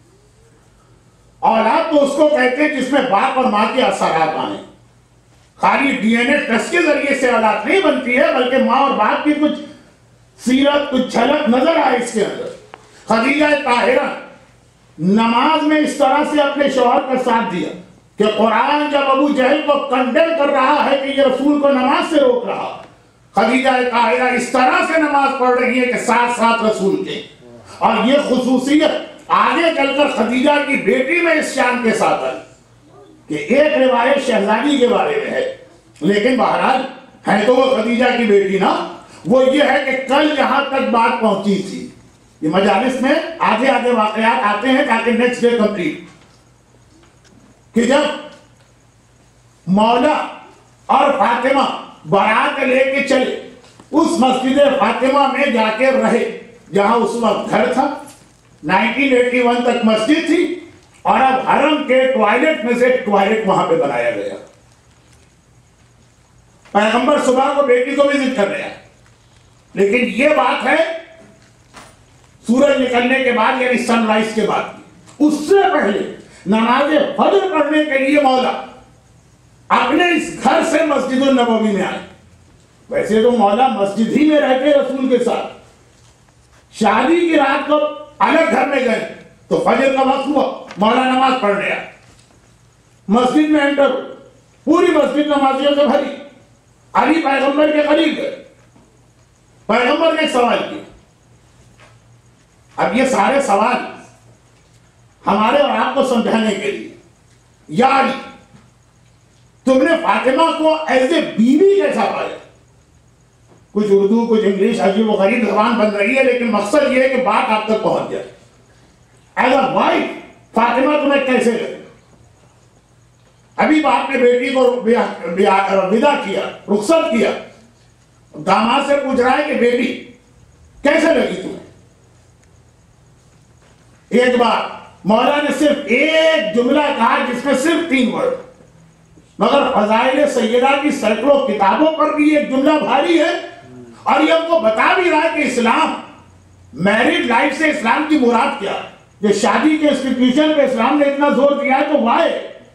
اولاد تو اس کو کہتے ہیں جس میں باپ اور ماں کے اثرات آئیں. خالی ڈی این اے ٹیسٹ کے ذریعے سے اولاد نہیں بنتی ہے، بلکہ ماں اور باپ کی کچھ سیرت، کچھ جھلک نظر آئے اس کے اندر. خدیجہ طاہرہ نماز میں اس طرح سے اپنے شوہر کا ساتھ دیا کہ قرآن جب ابو جہل کو کنڈیم کر رہا ہے کہ یہ رسول کو نماز سے روک رہا، خدیجہ طاہرہ اس طرح سے نماز پڑھ رہی ہے کہ ساتھ ساتھ رسول کے. اور یہ خصوصیت آگے چل کر خدیجہ کی بیٹی میں اس شان کے ساتھ آئی کہ ایک روایت شہزادی کے بارے میں ہے، لیکن بہرحال ہے تو وہ خدیجہ کی بیٹی نا. وہ یہ ہے کہ کل جہاں تک بات پہنچی تھی، یہ مجالس میں آدھے آدھے واقعات آتے ہیں تاکہ نیکسٹ ڈے کمپلیٹ، کہ جب مولا اور فاطمہ بارات لے کے چلے اس مسجد فاطمہ میں جا کے رہے جہاں اس وقت گھر تھا. نائنٹین ایٹی ون تک مسجد تھی اور اب حرم کے ٹوائلٹ میں سے ٹوائلٹ وہاں پہ بنایا گیا. پیغمبر صبح کو بیٹی کو وزٹ کر رہے ہیں، لیکن یہ بات ہے سورج نکلنے کے بعد، یعنی سن رائز کے بعد. اس سے پہلے نماز فجر پڑھنے کے لیے مولا اپنے اس گھر سے مسجد النبوی میں آئے. ویسے تو مولا مسجد ہی میں رہتے رسول کے ساتھ، شادی کی رات کو الگ گھر میں گئے تو فجر کا وقت ہوا، مولا نماز پڑھنے آئے. مسجد میں انٹر، پوری مسجد نمازیوں سے بھری. علی پیغمبر کے قریب گئے، پیغمبر نے ایک سوال کیا. اب یہ سارے سوال ہمارے اور آپ کو سمجھانے کے لیے، یا علی تم نے فاطمہ کو ایز اے بیوی کیسا پایا؟ کچھ اردو کچھ انگلش عجیب و غریب زبان بن رہی ہے، لیکن مقصد یہ ہے کہ بات آپ تک پہنچ جائے. ایز اے وائف فاطمہ تمہیں کیسے لگے؟ ابھی باپ نے بیٹی کو ودا کیا، رخصت کیا، داماد سے پوچھ رہا ہے کہ بیٹی کیسے لگی تمہیں؟ ایک بار مولا نے صرف ایک جملہ کہا جس میں صرف تین ورڈ، مگر فضائل سیدہ کی سینکڑوں کتابوں پر بھی ایک جملہ بھاری ہے. اور یہ ہم کو بتا بھی رہا ہے کہ اسلام میرڈ لائف سے اسلام کی مراد کیا ہے. جو شادی کے انسٹیٹیوشن پہ اسلام نے اتنا زور دیا ہے تو وائی.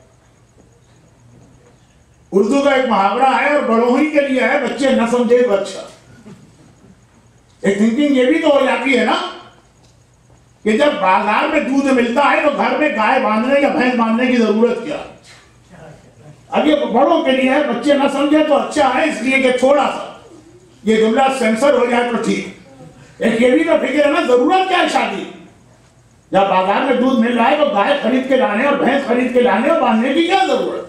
اردو کا ایک محاورہ ہے اور بڑوں ہی کے لیے ہے، بچے نہ سمجھے تو اچھا. ایک تھنکنگ یہ بھی تو ہو جاتی ہے نا کہ جب بازار میں دودھ ملتا ہے تو گھر میں گائے باندھنے یا بھینس باندھنے کی ضرورت کیا؟ اب یہ بڑوں کے لیے ہے، بچے نہ سمجھے تو اچھا ہے، اس لیے کہ تھوڑا سا یہ جملہ سینسر ہو جائے تو ٹھیک. ایک یہ بھی تو فکر ہے نا، ضرورت کیا ہے شادی؟ جب بازار میں دودھ مل رہا ہے تو گائے خرید کے لانے اور بھینس خرید کے لانے اور باندھنے کی کیا ضرورت؟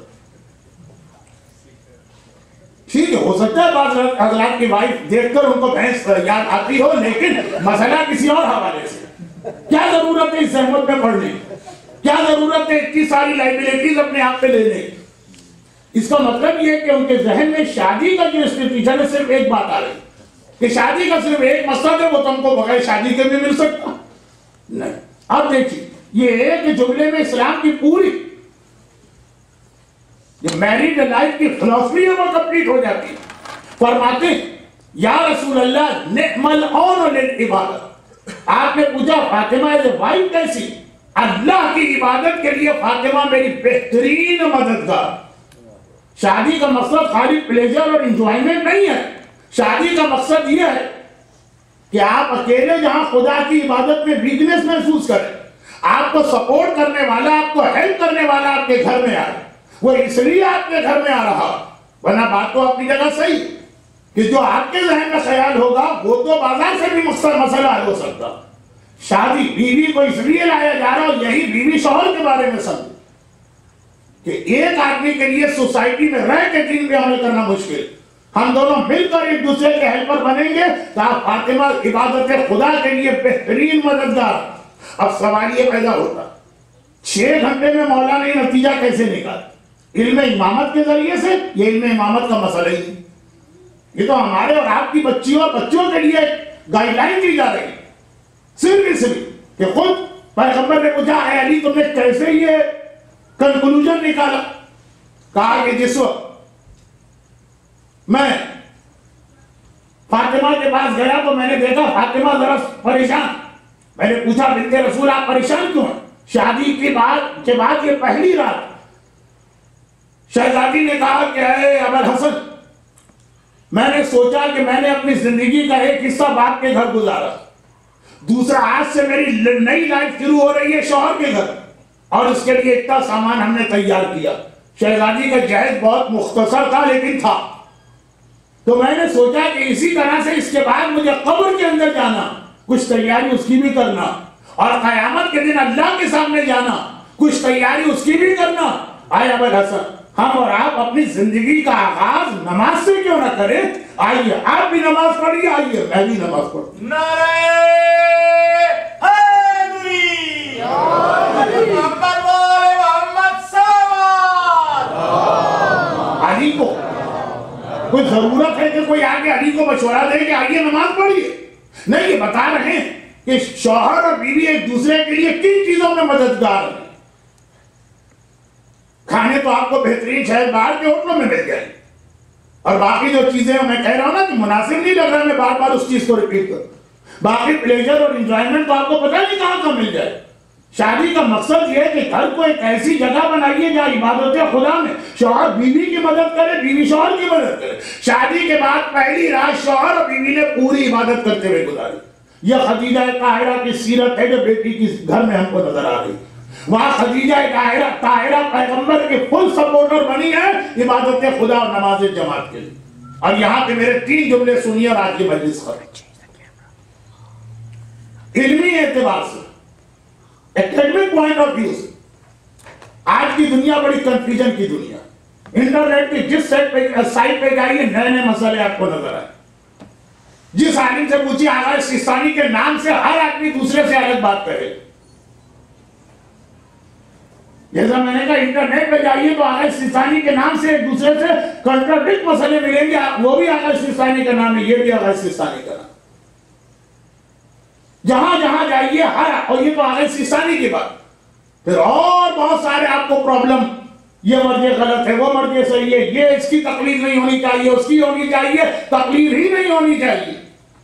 ٹھیک ہے، ہو سکتا ہے بعض حضرات کی وائف دیکھ کر ان کو بھینس یاد آتی ہو، لیکن مسئلہ کسی اور حوالے سے. کیا ضرورت ہے اس زحمت میں پڑھنے؟ کیا ضرورت ہے اتنی ساری لائبلٹیز اپنے آپ پہ لینے؟ اس کا مطلب یہ ہے کہ ان کے ذہن میں شادی کا جو انسٹیٹیوشن ہے صرف ایک بات آ رہی کہ شادی کا صرف ایک مقصد ہے، وہ تم کو بغیر شادی کے بھی مل سکتا نہیں. اب دیکھیے یہ ایک جملے میں اسلام کی پوری جو میریڈ لائف کی فلسفی ہے وہ کمپلیٹ ہو جاتی ہے. فرماتے ہیں یا رسول اللہ نعم العون للعبادت. آپ نے پوچھا فاطمہ ایز اے وائف کیسی؟ اللہ کی عبادت کے لیے فاطمہ میری بہترین مددگار. شادی کا مقصد خالی پلیجر اور انجوائمنٹ نہیں ہے. شادی کا مقصد یہ ہے کہ آپ اکیلے جہاں خدا کی عبادت میں ویکنس محسوس کریں, آپ کو سپورٹ کرنے والا, آپ کو ہیلپ کرنے والا آپ کے گھر میں آئے. وہ اس لیے آپ کے گھر میں آ رہا, ورنہ بات تو اپنی جگہ صحیح کہ جو آپ کے ذہن میں خیال ہوگا وہ تو بازار سے بھی مقصد مسئلہ حل ہو سکتا. شادی بیوی کو اس لیے لایا جا رہا, اور یہی بیوی شوہر کے بارے میں سمجھ کہ ایک آدمی کے لیے سوسائٹی میں رہ کے دین پہ عمل کرنا مشکل, ہم دونوں مل کر ایک دوسرے کے ہیلپر بنیں گے تو فاطمہ عبادت خدا کے لیے بہترین مددگار. اب سوال یہ پیدا ہوتا, چھ گھنٹے میں مولانا یہ نتیجہ کیسے نکالا؟ علم امامت کے ذریعے سے. یہ علم امامت کا مسئلہ ہی نہیں, یہ تو ہمارے اور آپ کی بچیوں اور بچوں کے لیے گائیڈ لائن دی جا رہی ہے. صرف اس لیے کہ خود پیغمبر نے پوچھا, اے علی تم نے کیسے یہ کنکلوژن نکالا؟ کہا کہ جس وقت میں فاطمہ کے پاس گیا تو میں نے دیکھا فاطمہ ذرا پریشان. میں نے پوچھا بنت رسول آپ پریشان کیوں ہیں؟ شادی کی بات کے بعد یہ پہلی رات. شہزادی نے کہا کہ اے ابوالحسن, میں نے سوچا کہ میں نے اپنی زندگی کا ایک حصہ باپ کے گھر گزارا, دوسرا آج سے میری نئی لائف شروع ہو رہی ہے شوہر کے گھر, اور اس کے لیے اتنا سامان ہم نے تیار کیا. شہزادی کا جہیز بہت مختصر تھا لیکن تھا, تو میں نے سوچا کہ اسی طرح سے اس کے بعد مجھے قبر کے اندر جانا, کچھ تیاری اس کی بھی کرنا, اور قیامت کے دن اللہ کے سامنے جانا, کچھ تیاری اس کی بھی کرنا. آئے ابوالحسن, ہم اور آپ اپنی زندگی کا آغاز نماز سے کیوں نہ کریں؟ آئیے آپ بھی نماز پڑھیے, آئیے میں بھی نماز پڑھوں. نعرہ حیدری محمد والے محمد صلوات. علی کو کوئی ضرورت ہے کہ کوئی آگے علی کو مشورہ دے کہ آئیے نماز پڑھیے؟ نہیں, یہ بتا رہے ہیں کہ شوہر اور بیوی ایک دوسرے کے لیے کن چیزوں میں مددگار ہیں. کھانے تو آپ کو بہترین شاید باہر کے ہوٹلوں میں مل جائے, اور باقی جو چیزیں میں کہہ رہا ہوں نا کہ مناسب نہیں لگ رہا میں بار بار اس چیز کو ریپیٹ کروں, باقی پلیجر اور انجوائمنٹ تو آپ کو پتہ نہیں کہاں کہاں مل جائے. شادی کا مقصد یہ ہے کہ گھر کو ایک ایسی جگہ بنائیے جہاں عبادت خدا میں شوہر بیوی کی مدد کرے, بیوی شوہر کی مدد کرے. شادی کے بعد پہلی رات شوہر اور بیوی نے پوری عبادت کرتے ہوئے گزاری. یہ خدیجہ طاہرہ کی سیرت ہے جو بیٹی کی گھر میں ہم کو نظر آ رہی. وہاں خدیجہ طاہرہ طاہرہ پیغمبر کے فل سپورٹر بنی ہے عبادت خدا اور نماز جماعت کے لیے. اور یہاں پہ میرے تین جملے سنیے اور آج کی مجلس ختم. علمی اعتبار سے, ایکیڈمک پوائنٹ آف ویو سے, آج کی دنیا بڑی کنفیوژن کی دنیا. انٹرنیٹ کی جس سائٹ پہ سائٹ پہ جائیے نئے نئے مسئلے آپ کو نظر آئے. جس عالم سے پوچھیے آغا سیستانی کے نام سے ہر آدمی دوسرے سے الگ بات کرے. جیسا میں نے کہا انٹرنیٹ پہ جائیے تو آغا سیستانی کے نام سے ایک دوسرے سے کنٹراڈکٹ مسئلے ملیں گے. وہ بھی آغا سیستانی کا نام ہے, یہ بھی آغا سیستانی کا نام. جہاں جہاں جائیے ہر, اور یہ تو آغا سیستانی کی بات. پھر اور بہت سارے آپ کو پرابلم, یہ مرجع غلط ہے, وہ مرجع صحیح ہے, یہ اس کی تقلید نہیں ہونی چاہیے, اس کی ہونی چاہیے, تقلید ہی نہیں ہونی چاہیے.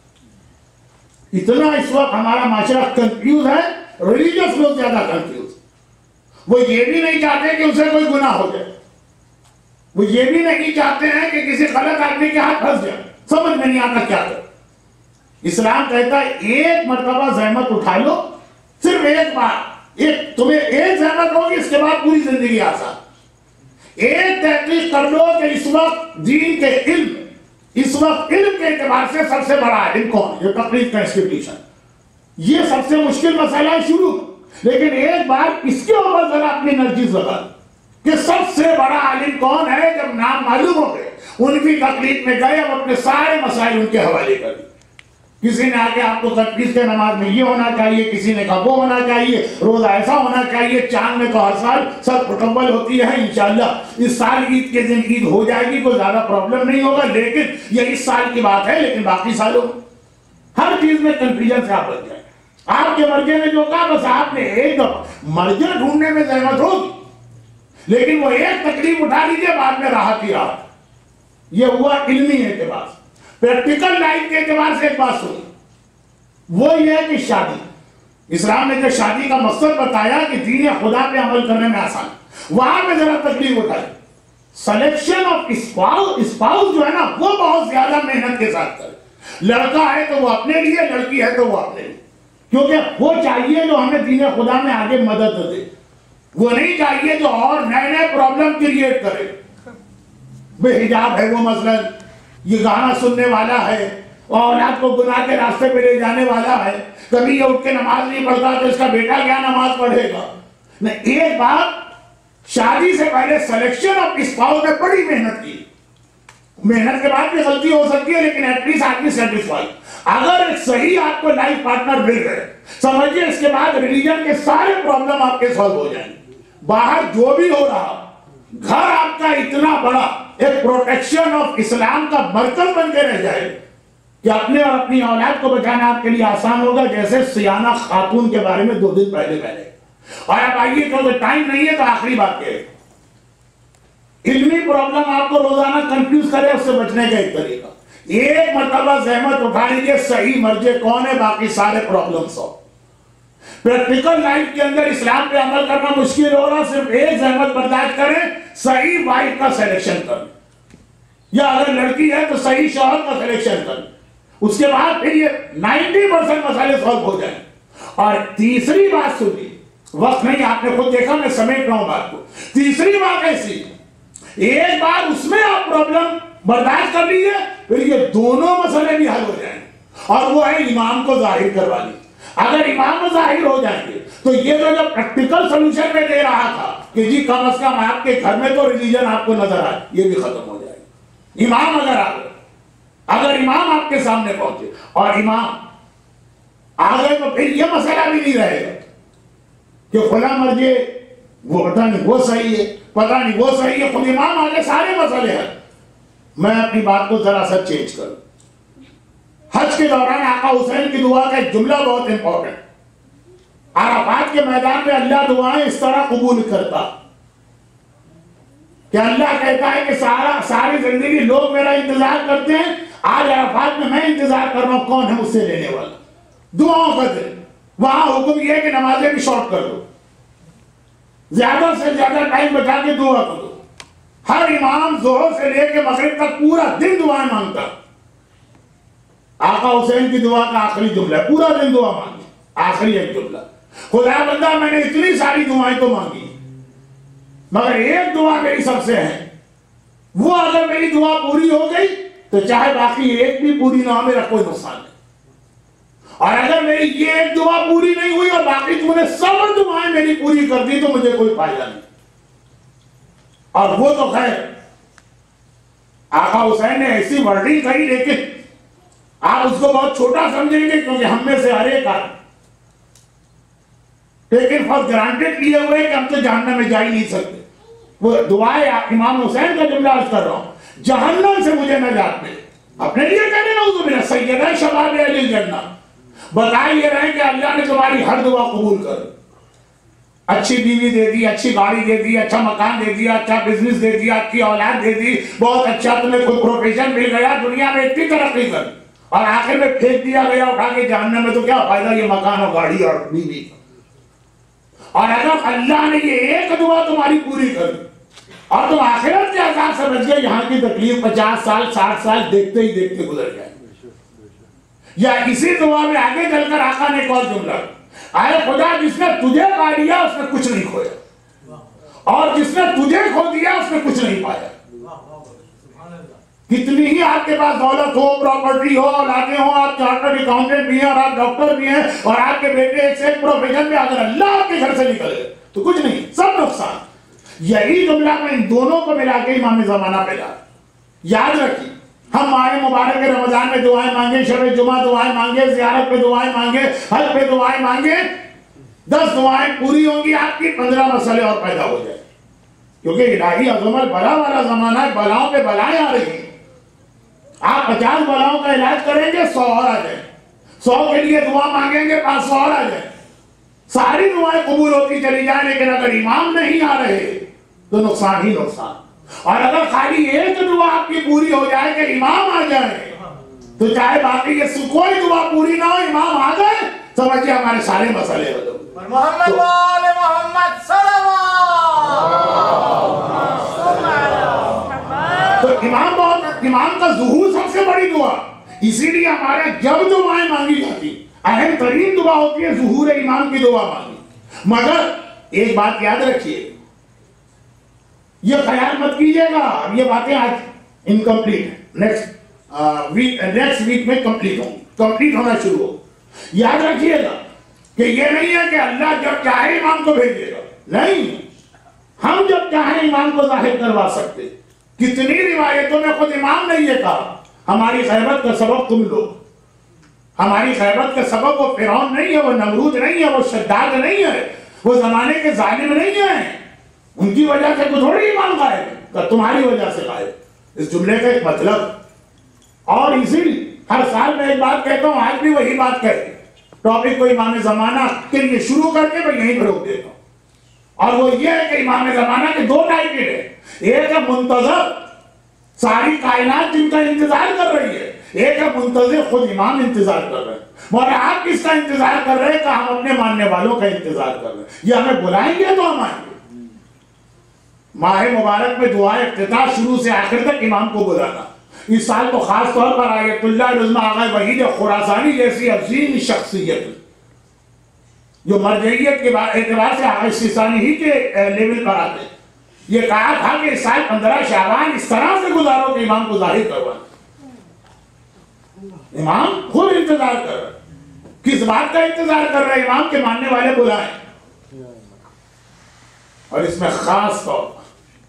اتنا اس وقت ہمارا معاشرہ کنفیوز ہے, ریلیجس لوگ زیادہ کنفیوز. وہ یہ بھی نہیں چاہتے کہ اسے کوئی گناہ ہو جائے, وہ یہ بھی نہیں چاہتے ہیں کہ کسی غلط آدمی کے ہاتھ پھنس جائے. سمجھ میں نہیں آتا کیا کرے. اسلام کہتا ہے ایک مرتبہ زحمت اٹھا لو, صرف ایک بار, ایک تمہیں ایک زحمت ہوگی, اس کے بعد پوری زندگی آسان. ایک تحقیق کر لو کہ اس وقت دین کے علم, اس وقت علم کے اعتبار سے سب سے بڑا علم کون ہے؟ جو تقلید کا انسٹیٹیوشن. یہ سب سے مشکل مسئلہ ہے شروع, لیکن ایک بار اس کے اوپر ذرا اپنی نرجس لگا کہ سب سے بڑا عالم کون ہے. جب نام معلوم ہو گئے, ان کی تقلید میں گئے, ہم اپنے سارے مسائل ان کے حوالے کر دی. کسی نے آگے آپ کو تقلید کے نماز میں یہ ہونا چاہیے, کسی نے کہا وہ ہونا چاہیے, روزہ ایسا ہونا چاہیے, چاند میں تو ہر سال سب مکمل ہوتی ہے انشاءاللہ. اس سال عید کے دن عید ہو جائے گی, کوئی زیادہ پرابلم نہیں ہوگا, لیکن یہ اس سال کی بات ہے. لیکن باقی سالوں ہر چیز میں کنفیوژن سے آپ بچ جائیں. آپ کے مرجع نے جو کہا بس آپ نے ایک دفعہ مرجع ڈھونڈنے میں زحمت ہوگی, لیکن وہ ایک تکلیف اٹھا لیجیے, بعد میں راحت ہی راحت. یہ ہوا علمی اعتبار سے. پریکٹیکل لائف کے اعتبار سے ایک بات سنی, وہ یہ ہے کہ شادی, اسلام نے جو شادی کا مقصد بتایا کہ دین خدا پہ عمل کرنے میں آسان, وہاں پہ ذرا تکلیف اٹھائی. سلیکشن آف اسپاؤس اسپاؤس جو ہے نا وہ بہت زیادہ محنت کے ساتھ کرے. لڑکا ہے تو وہ اپنے لیے, لڑکی ہے تو وہ اپنے لیے, کیونکہ وہ چاہیے جو ہمیں دین خدا میں آگے مدد دے, وہ نہیں چاہیے جو اور نئے نئے پرابلم کریٹ کرے. بے حجاب ہے وہ مثلا, یہ گانا سننے والا ہے, اور اولاد کو گناہ کے راستے پہ لے جانے والا ہے, کبھی یہ اٹھ کے نماز نہیں پڑھتا تو اس کا بیٹا کیا نماز پڑھے گا. نہیں, ایک بات, شادی سے پہلے سلیکشن آف اسپاؤس میں بڑی محنت کی. محنت کے بعد بھی غلطی ہو سکتی ہے لیکن ایٹ لیسٹ آدمی سیٹسفائی. اگر ایک صحیح آپ کو لائف پارٹنر مل گئے, سمجھیے اس کے بعد ریلیجن کے سارے پرابلم آپ کے سالو ہو جائیں گے. باہر جو بھی ہو رہا, گھر آپ کا اتنا بڑا ایک پروٹیکشن آف اسلام کا مرکز بن کے رہ جائے کہ اپنے اور اپنی اولاد کو بچانا آپ کے لیے آسان ہوگا, جیسے سیانہ خاتون کے بارے میں دو دن پہلے پہلے. اور اب آئیے, تو ٹائم نہیں ہے تو آخری بات ہے, علمی پرابلم آپ کو روزانہ کنفیوز کرے اس سے بچنے کا ایک طریقہ, ایک مرتبہ زحمت اٹھا لیجیے صحیح مرجع کون ہے, باقی سارے پرابلم سو. پریکٹیکل لائف کے اندر اسلام پہ عمل کرنا مشکل ہو رہا, صرف ایک زحمت برداشت کریں, صحیح وائف کا سلیکشن کریں, یا اگر لڑکی ہے تو صحیح شوہر کا سلیکشن کریں. اس کے بعد پھر یہ نائنٹی پرسینٹ مسئلے سالو ہو جائیں. اور تیسری بات سنیے, وقت نہیں, آپ نے خود دیکھا میں سمیٹ رہا ہوں بات کو. تیسری بات ایسی, ایک بار اس میں آپ پرابلم برداشت کر لیجیے, پھر یہ دونوں مسئلے بھی حل ہو جائیں, اور وہ ہے امام کو ظاہر کروانی. اگر امام ظاہر ہو جائیں گے تو یہ جو جو پریکٹیکل سولوشن میں دے رہا تھا کہ جی کم از کم آپ کے گھر میں تو ریلیجن آپ کو نظر آئے, یہ بھی ختم ہو جائے گا. امام اگر آ گئے, اگر امام آپ کے سامنے پہنچے اور امام آ گئے تو پھر یہ مسئلہ بھی نہیں رہے گا کہ کھلا مرجے وہ پتہ نہیں وہ صحیح ہے, پتہ نہیں وہ صحیح ہے, خود امام آگے سارے مسئلے ہیں. میں اپنی بات کو ذرا سا چینج کروں. حج کے دوران آقا حسین کی دعا کا ایک جملہ بہت امپورٹنٹ, عرفات کے میدان میں اللہ دعائیں اس طرح قبول کرتا کہ اللہ کہتا ہے کہ سارا ساری زندگی لوگ میرا انتظار کرتے ہیں, آج عرفات میں میں انتظار کر رہا ہوں کون ہے مجھ سے لینے والا. دعاؤں کا دن, وہاں حکم یہ ہے کہ نمازیں بھی شارٹ کر دو, زیادہ سے زیادہ ٹائم بچا کے دعا کرو. ہر امام ظہر سے لے کے مغرب تک پورا دن دعائیں مانگتا. آقا حسین کی دعا کا آخری جملہ ہے, پورا دن دعا مانگی, آخری ایک جملہ, خدا بندہ میں نے اتنی ساری دعائیں تو مانگی مگر ایک دعا میری سب سے ہے, وہ اگر میری دعا پوری ہو گئی تو چاہے باقی ایک بھی پوری نہ ہو میرا کوئی نقصان نہیں, اور اگر میری یہ ایک دعا پوری نہیں ہوئی اور باقی تم نے سب دعائیں میری پوری کر دی تو مجھے کوئی فائدہ نہیں. اور وہ تو خیر آقا حسین نے ایسی ورڈنگ کہی, لیکن آپ اس کو بہت چھوٹا سمجھیں گے کیونکہ ہم میں سے ہر ایک آدمی لیکن فار گرانٹیڈ لیے ہوئے کہ ہم تو جہنم میں جا ہی نہیں سکتے. وہ دعائے امام حسین کا جملہ عرض کر رہا ہوں, جہنم سے مجھے نجات ملے. اپنے لیے کہنے نعوذ باللہ, سیدہ شباب اہل الجنہ, بتائے یہ رہے کہ اللہ نے تمہاری ہر دعا قبول کر, اچھی بیوی دے دی, اچھی گاڑی دے دی, اچھا مکان دے دیا, اچھا بزنس دے دیا, اچھی اولاد دے دی, بہت اچھا تمہیں کوئی پروفیشن مل گیا, دنیا میں اتنی ترقی کر, اور آخر میں پھینک دیا گیا اٹھا کے جہنم میں, تو کیا فائدہ یہ مکان اور گاڑی اور بیوی. اور اگر اللہ نے یہ ایک دعا تمہاری پوری کر دی اور تم آخرت کے عذاب سے بچ گئے, یہاں کی تکلیف پچاس سال ساٹھ سال دیکھتے ہی دیکھتے گزر جائے. یا اسی دعا میں آگے چل کر آقا نے ایک اور جملہ, اے خدا جس نے تجھے پا لیا اس نے کچھ نہیں کھویا, اور جس نے تجھے کھو دیا اس نے کچھ نہیں پایا. کتنی ہی آپ کے پاس دولت ہو, پراپرٹی ہو, اولادیں ہو, آپ چارٹرڈ اکاؤنٹنٹ بھی ہیں اور آپ ڈاکٹر بھی ہیں اور آپ کے بیٹے ایک سے ایک پروفیشن میں, اگر اللہ آپ کے گھر سے نکلے تو کچھ نہیں, سب نقصان. یہی جملہ میں ان دونوں کو ملا کے امام زمانہ پہ لا. یاد رکھیے, ہم ماہ مبارک رمضان میں دعائیں مانگے, شب جمعہ دعائیں مانگے, زیارت پہ دعائیں مانگے, حج پہ دعائیں مانگے, دس دعائیں پوری ہوں گی آپ کی, پندرہ مسئلے اور پیدا ہو جائیں, کیونکہ الہی عظمت بلا والا زمانہ ہے, بلاؤں پہ بلائیں آ رہی ہیں. آپ پچاس بلاؤں کا علاج کریں گے, سو اور آ جائیں, سو کے لیے دعا مانگیں گے, پانچ سو اور آ جائیں, ساری دعائیں قبول ہوتی چلی جائیں. لیکن اگر امام نہیں آ رہے تو نقصان ہی نقصان. اور اگر خالی ایک دعا آپ کی پوری ہو جائے کہ امام آ جائے تو چاہے باقی یہ کوئی دعا پوری نہ ہو, امام آ جائے, سمجھئے ہمارے سارے مسئلے ہو جائیں. محمد وآل محمد صلوات. امام کا ظہور سب سے بڑی دعا، اسی لیے ہمارے جب دعائیں مانگی جاتی اہم ترین دعا ہوتی ہے ظہور امام کی دعا مانگی۔ مگر ایک بات یاد رکھیے، یہ خیال مت کیجیے گا اب یہ باتیں آج انکمپلیٹ ہیں، نیکسٹ ویک نیکسٹ ویک میں کمپلیٹ ہوں کمپلیٹ ہونا شروع ہو۔ یاد رکھیے گا کہ یہ نہیں ہے کہ اللہ جب چاہے امام کو بھیجے گا، نہیں، ہم جب چاہیں امام کو ظاہر کروا سکتے۔ کتنی روایتوں میں خود امام نے یہ کہا ہماری غیبت کا سبب تم لوگ، ہماری غیبت کا سبب وہ فرعون نہیں ہے، وہ نمرود نہیں ہے، وہ شداد نہیں ہے، وہ زمانے کے ظالم نہیں ہیں، ان کی وجہ سے کوئی تھوڑی ایمان غائب ہے، تمہاری وجہ سے غائب۔ اس جملے کا ایک مطلب، اور اسی ہر سال میں ایک بات کہتا ہوں، آج بھی وہی بات کہتے ٹاپک کو امام زمانہ کے لیے شروع کر کے میں یہیں پہ روک دیتا ہوں، اور وہ یہ ہے کہ امام زمانہ کے دو ٹائپیں ہیں، ایک ہے منتظر ساری کائنات جن کا انتظار کر رہی ہے، ایک ہے منتظر خود امام انتظار کر رہے ہیں۔ مولا آپ کس کا انتظار کر رہے ہیں؟ کہ ہم اپنے ماننے والوں کا انتظار کر رہے ہیں، یہ ہمیں بلائیں گے تو ہم آئیں گے۔ ماہ مبارک میں دعائے افتتاح شروع سے آخر تک امام کو بلانا، اس سال تو خاص طور پر آیت اللہ العظمہ آغا وحید خراسانی جیسی عظیم شخصیت جو مرجعیت کے اعتبار سے آغا سیستانی ہی کے لیول پر آتے، یہ کہا تھا کہ اس سال پندرہ شعبان اس طرح سے گزارو کہ امام کو ظاہر کروانا۔ امام خود انتظار کر رہے، کس بات کا انتظار کر رہے؟ امام کے ماننے والے بلائیں۔ اور اس میں خاص طور پر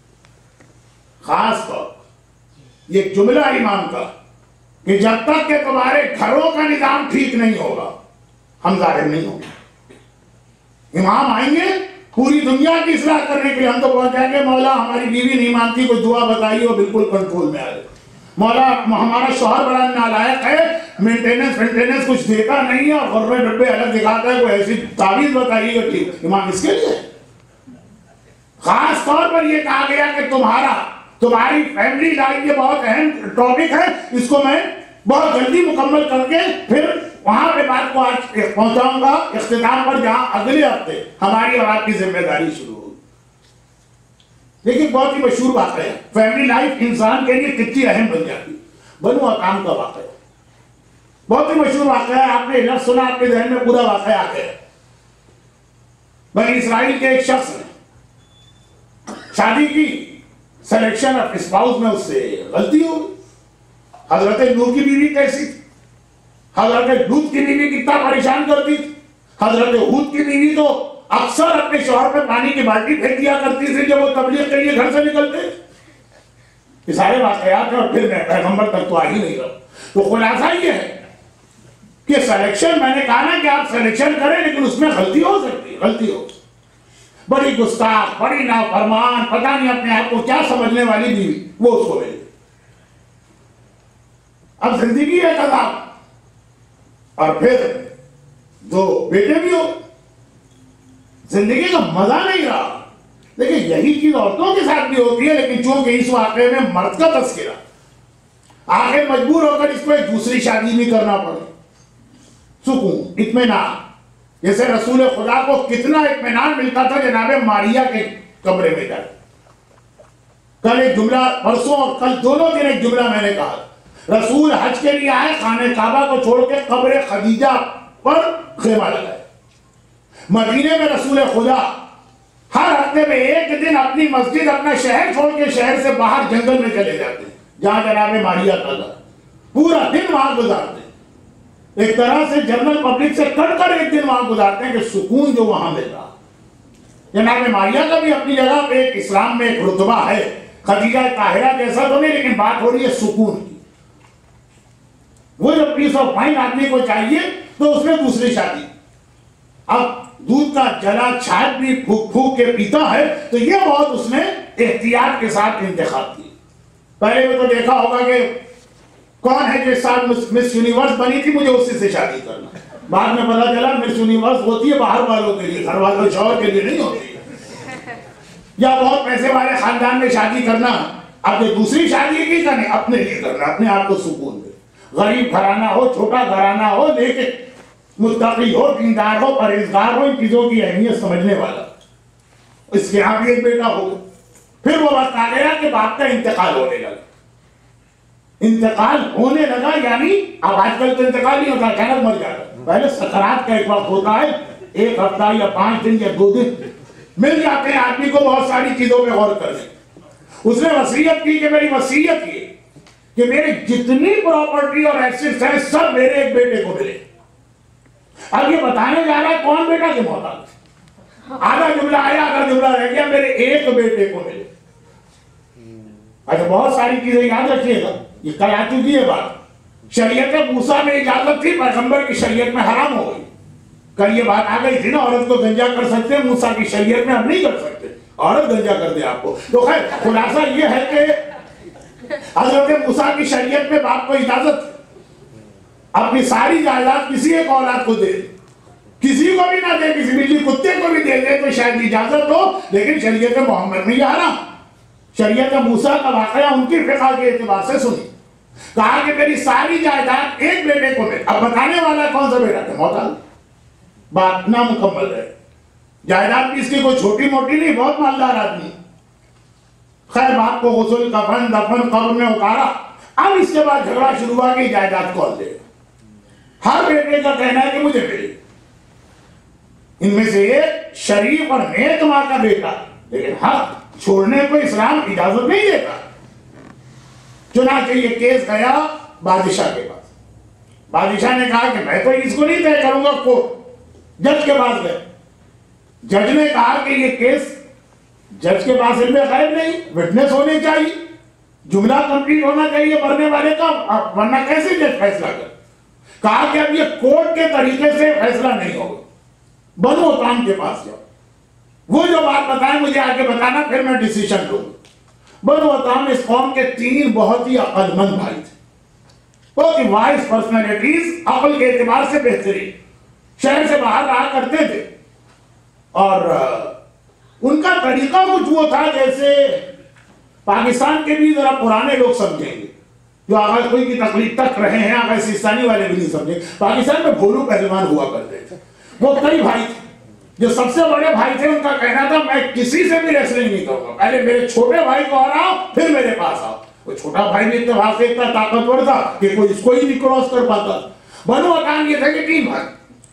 خاص طور پر یہ جملہ امام کا کہ جب تک کہ تمہارے گھروں کا نظام ٹھیک نہیں ہوگا ہم ظاہر نہیں ہوں گے۔ امام آئیں گے پوری دنیا کی اصلاح کرنے کے لیے، ہم تو پہنچائیں گے مولا ہماری بیوی نہیں مانتی، کوئی دعا بتائیے وہ بالکل کنٹرول میں آ جائے، مولا ہمارا شوہر بڑا نالائق ہے، مینٹیننس مینٹیننس کچھ دیتا نہیں ہے اور غربے ڈبے الگ دکھاتا ہے، کوئی ایسی تعویذ بتائیے گا ٹھیک۔ امام اس کے لیے خاص طور پر یہ کہا گیا کہ تمہارا تمہاری فیملی لائف یہ بہت اہم ٹاپک ہے، اس کو میں بہت جلدی مکمل کر کے پھر وہاں پہ بات کو آج پہنچاؤں گا اختتام پر، جہاں اگلے ہفتے ہماری اور آپ کی ذمہ داری شروع ہوگی۔ لیکن بہت ہی مشہور واقعہ ہے، فیملی لائف انسان کے لیے کتنی اہم بن جاتی، بنو حکام کا واقعہ بہت ہی مشہور واقعہ ہے، آپ نے لفظ سنا آپ کے ذہن میں پورا واقعہ آ گیا۔ بنی اسرائیل کے ایک شخص نے شادی کی، سلیکشن آف اسپاؤس میں اس سے غلطی ہو گئی۔ حضرت نوح کی بیوی کیسی تھی، حضرت لوط کی بیوی کتنا پریشان کرتی تھی، حضرت ہود کی بیوی تو اکثر اپنے شوہر پہ پانی کی بالٹی پھینک دیا کرتی تھی جب وہ تبلیغ کے لیے گھر سے نکلتے۔ یہ سارے واقعات ہیں اور پھر میں پیغمبر تک تو آ ہی نہیں رہا۔ تو خلاصہ یہ ہے کہ سلیکشن، میں نے کہا نا کہ آپ سلیکشن کریں لیکن اس میں غلطی ہو سکتی ہے، غلطی ہو بڑی گستاخ، بڑی نافرمان، پتہ نہیں اپنے آپ کو کیا سمجھنے والی بیوی، وہ اس کو مل گئی۔ اب زندگی ہے عذاب، اور پھر دو بیٹے بھی ہو، زندگی کا مزہ نہیں رہا۔ لیکن یہی چیز عورتوں کے ساتھ بھی ہوتی ہے، لیکن چونکہ اس واقعے میں مرد کا تذکرہ، آخر مجبور ہو کر اس کو ایک دوسری شادی بھی کرنا پڑے، سکون، اطمینان۔ جیسے رسول خدا کو کتنا اطمینان ملتا تھا جناب ماریا کے کمرے میں جا کے۔ کل ایک جملہ، پرسوں اور کل دونوں دن ایک جملہ میں نے کہا، رسول حج کے لیے آئے، خانہ کعبہ کو چھوڑ کے قبر خدیجہ پر خیمہ لگائے۔ مدینے میں رسول خدا ہر ہفتے میں ایک دن اپنی مسجد، اپنا شہر چھوڑ کے شہر سے باہر جنگل میں چلے جاتے ہیں جہاں جناب ماریا کا گھر، پورا دن وہاں گزارتے ہیں، ایک طرح سے جنرل پبلک سے کٹ کر ایک دن وہاں گزارتے ہیں کہ سکون جو وہاں مل رہا۔ جناب ماریا کا بھی اپنی جگہ پہ ایک اسلام میں ایک رتبہ ہے، خدیجہ طاہرہ جیسا تو نہیں، لیکن بات ہو رہی ہے سکون کی۔ وہ جب پیس آف مائنڈ آدمی کو چاہیے تو اس نے دوسری شادی، اب دودھ کا جلا چھاٹ بھی پھوک پھوک کے پیتا ہے، تو یہ بہت اس نے احتیاط کے ساتھ انتخاب کی۔ پہلے میں تو دیکھا ہوگا کہ کون ہے جو اس سال مس یونیورس بنی تھی، مجھے اسی سے شادی کرنا۔ بعد میں پتا چلا مس یونیورس ہوتی ہے باہر والوں کے لیے، گھر والوں شوہر کے لیے نہیں ہوتی۔ یا بہت پیسے والے خاندان میں شادی کرنا، اب جو دوسری شادی کی کرنی اپنے لیے کرنا، اپنے آپ کو سکون دے۔ غریب گھرانہ ہو، چھوٹا گھرانہ ہو، لیکن متقی ہو، دیندار ہو، پرہیزگار ہو، ان چیزوں کی اہمیت سمجھنے والا۔ اس کے یہاں بھی ایک بیٹا ہو گیا، پھر وہ وقت آ گیا کہ باپ کا انتقال ہونے لگا۔ انتقال ہونے لگا، یعنی اب آج کل تو انتقال نہیں ہوتا، اچانک مر جاتا، پہلے سکرات کا ایک وقت ہوتا ہے، ایک ہفتہ یا پانچ دن یا دو دن مل جاتے ہیں آدمی کو بہت ساری چیزوں پہ غور کرنے۔ اس نے وصیت کی کہ میری وصیت یہ کہ میری جتنی پراپرٹی اور ایسٹس ہیں سب میرے ایک بیٹے کو ملے۔ اب یہ بتانے جا رہا ہے کون بیٹا کے محتاج، آدھا جملہ آیا آدھا جملہ رہ گیا، میرے ایک بیٹے کو ملے۔ اچھا بہت ساری چیزیں یاد رکھیے گا، یہ کل آ چکی ہے بات، شریعت موسیٰ میں اجازت تھی، پیغمبر کی شریعت میں حرام ہو گئی۔ کل یہ بات آ گئی تھی نا، عورت کو گنجا کر سکتے ہیں، موسیٰ کی شریعت میں ہم نہیں کر سکتے، عورت گنجا کر دے آپ کو۔ تو خیر خلاصہ یہ ہے کہ حضرت موسیٰ کی شریعت میں باپ کو اجازت اپنی ساری جائیداد کسی ایک اولاد کو دے، کسی کو بھی نہ دے، کسی بلی کتے کو بھی دے دے تو شاید اجازت ہو، لیکن شریعت محمد میں یہ حرام۔ شریعت موسیٰ کا واقعہ ان کی فقہ کے اعتبار سے سنی، کہا کہ میری ساری جائیداد ایک بیٹے کو ملے۔ اب بتانے والا کون سا بیٹا تھا؟ محتاج، بات نامکمل ہے، جائیداد بھی اس کی کوئی چھوٹی موٹی نہیں، بہت مالدار آدمی۔ خیر باپ کو غسل کفن دفن قبر میں اتارا، اب اس کے بعد جھگڑا شروع ہوا کہ جائیداد کون دے گا؟ ہر بیٹے کا کہنا ہے کہ مجھے ملے، ان میں سے ایک شریف اور نیک ماں کا بیٹا، لیکن حق چھوڑنے کو اسلام اجازت نہیں دیتا۔ چنانچہ یہ کیس گیا بادشاہ کے پاس، بادشاہ نے کہا کہ میں تو اس کو نہیں طے کروں گا، کوٹ جج کے پاس گئے، جج نے کہا کہ یہ کیس جج کے پاس علم غیب نہیں، وٹنس ہونے چاہیے، جملہ کمپلیٹ ہونا چاہیے مرنے والے کا، ورنہ کیسے جج فیصلہ کر؟ کہا کہ اب یہ کورٹ کے طریقے سے فیصلہ نہیں ہوگا، بنو حطام کے پاس جاؤ، وہ جو بات بتائیں مجھے آگے بتانا، پھر میں ڈیسیشن لوں گا۔ بنو حطام اس قوم کے تین بہت ہی عقل مند بھائی تھے، بہت ہی وائس پرسنالٹیز، عقل کے اعتبار سے بہترین، شہر سے باہر رہا کرتے تھے، اور ان کا طریقہ کچھ وہ تھا جیسے پاکستان کے بھی ذرا پرانے لوگ سمجھیں گے، جو آغاز کوئی کی تقلید تک رہے ہیں، آغاز سیستانی والے بھی نہیں سمجھے۔ پاکستان میں بھولو پہلوان ہوا کرتے تھے، وہ کئی بھائی تھے، جو سب سے بڑے بھائی تھے ان کا کہنا تھا میں کسی سے بھی ریسلنگ نہیں کروں گا، پہلے میرے چھوٹے بھائی کو ہراؤ پھر میرے پاس آؤ۔ وہ چھوٹا بھائی بھی اتفاق سے اتنا طاقتور تھا کہ کوئی اس کو ہی نہیں کراس کر پاتا۔ بنو حطام یہ تھا کہ تین بھائی،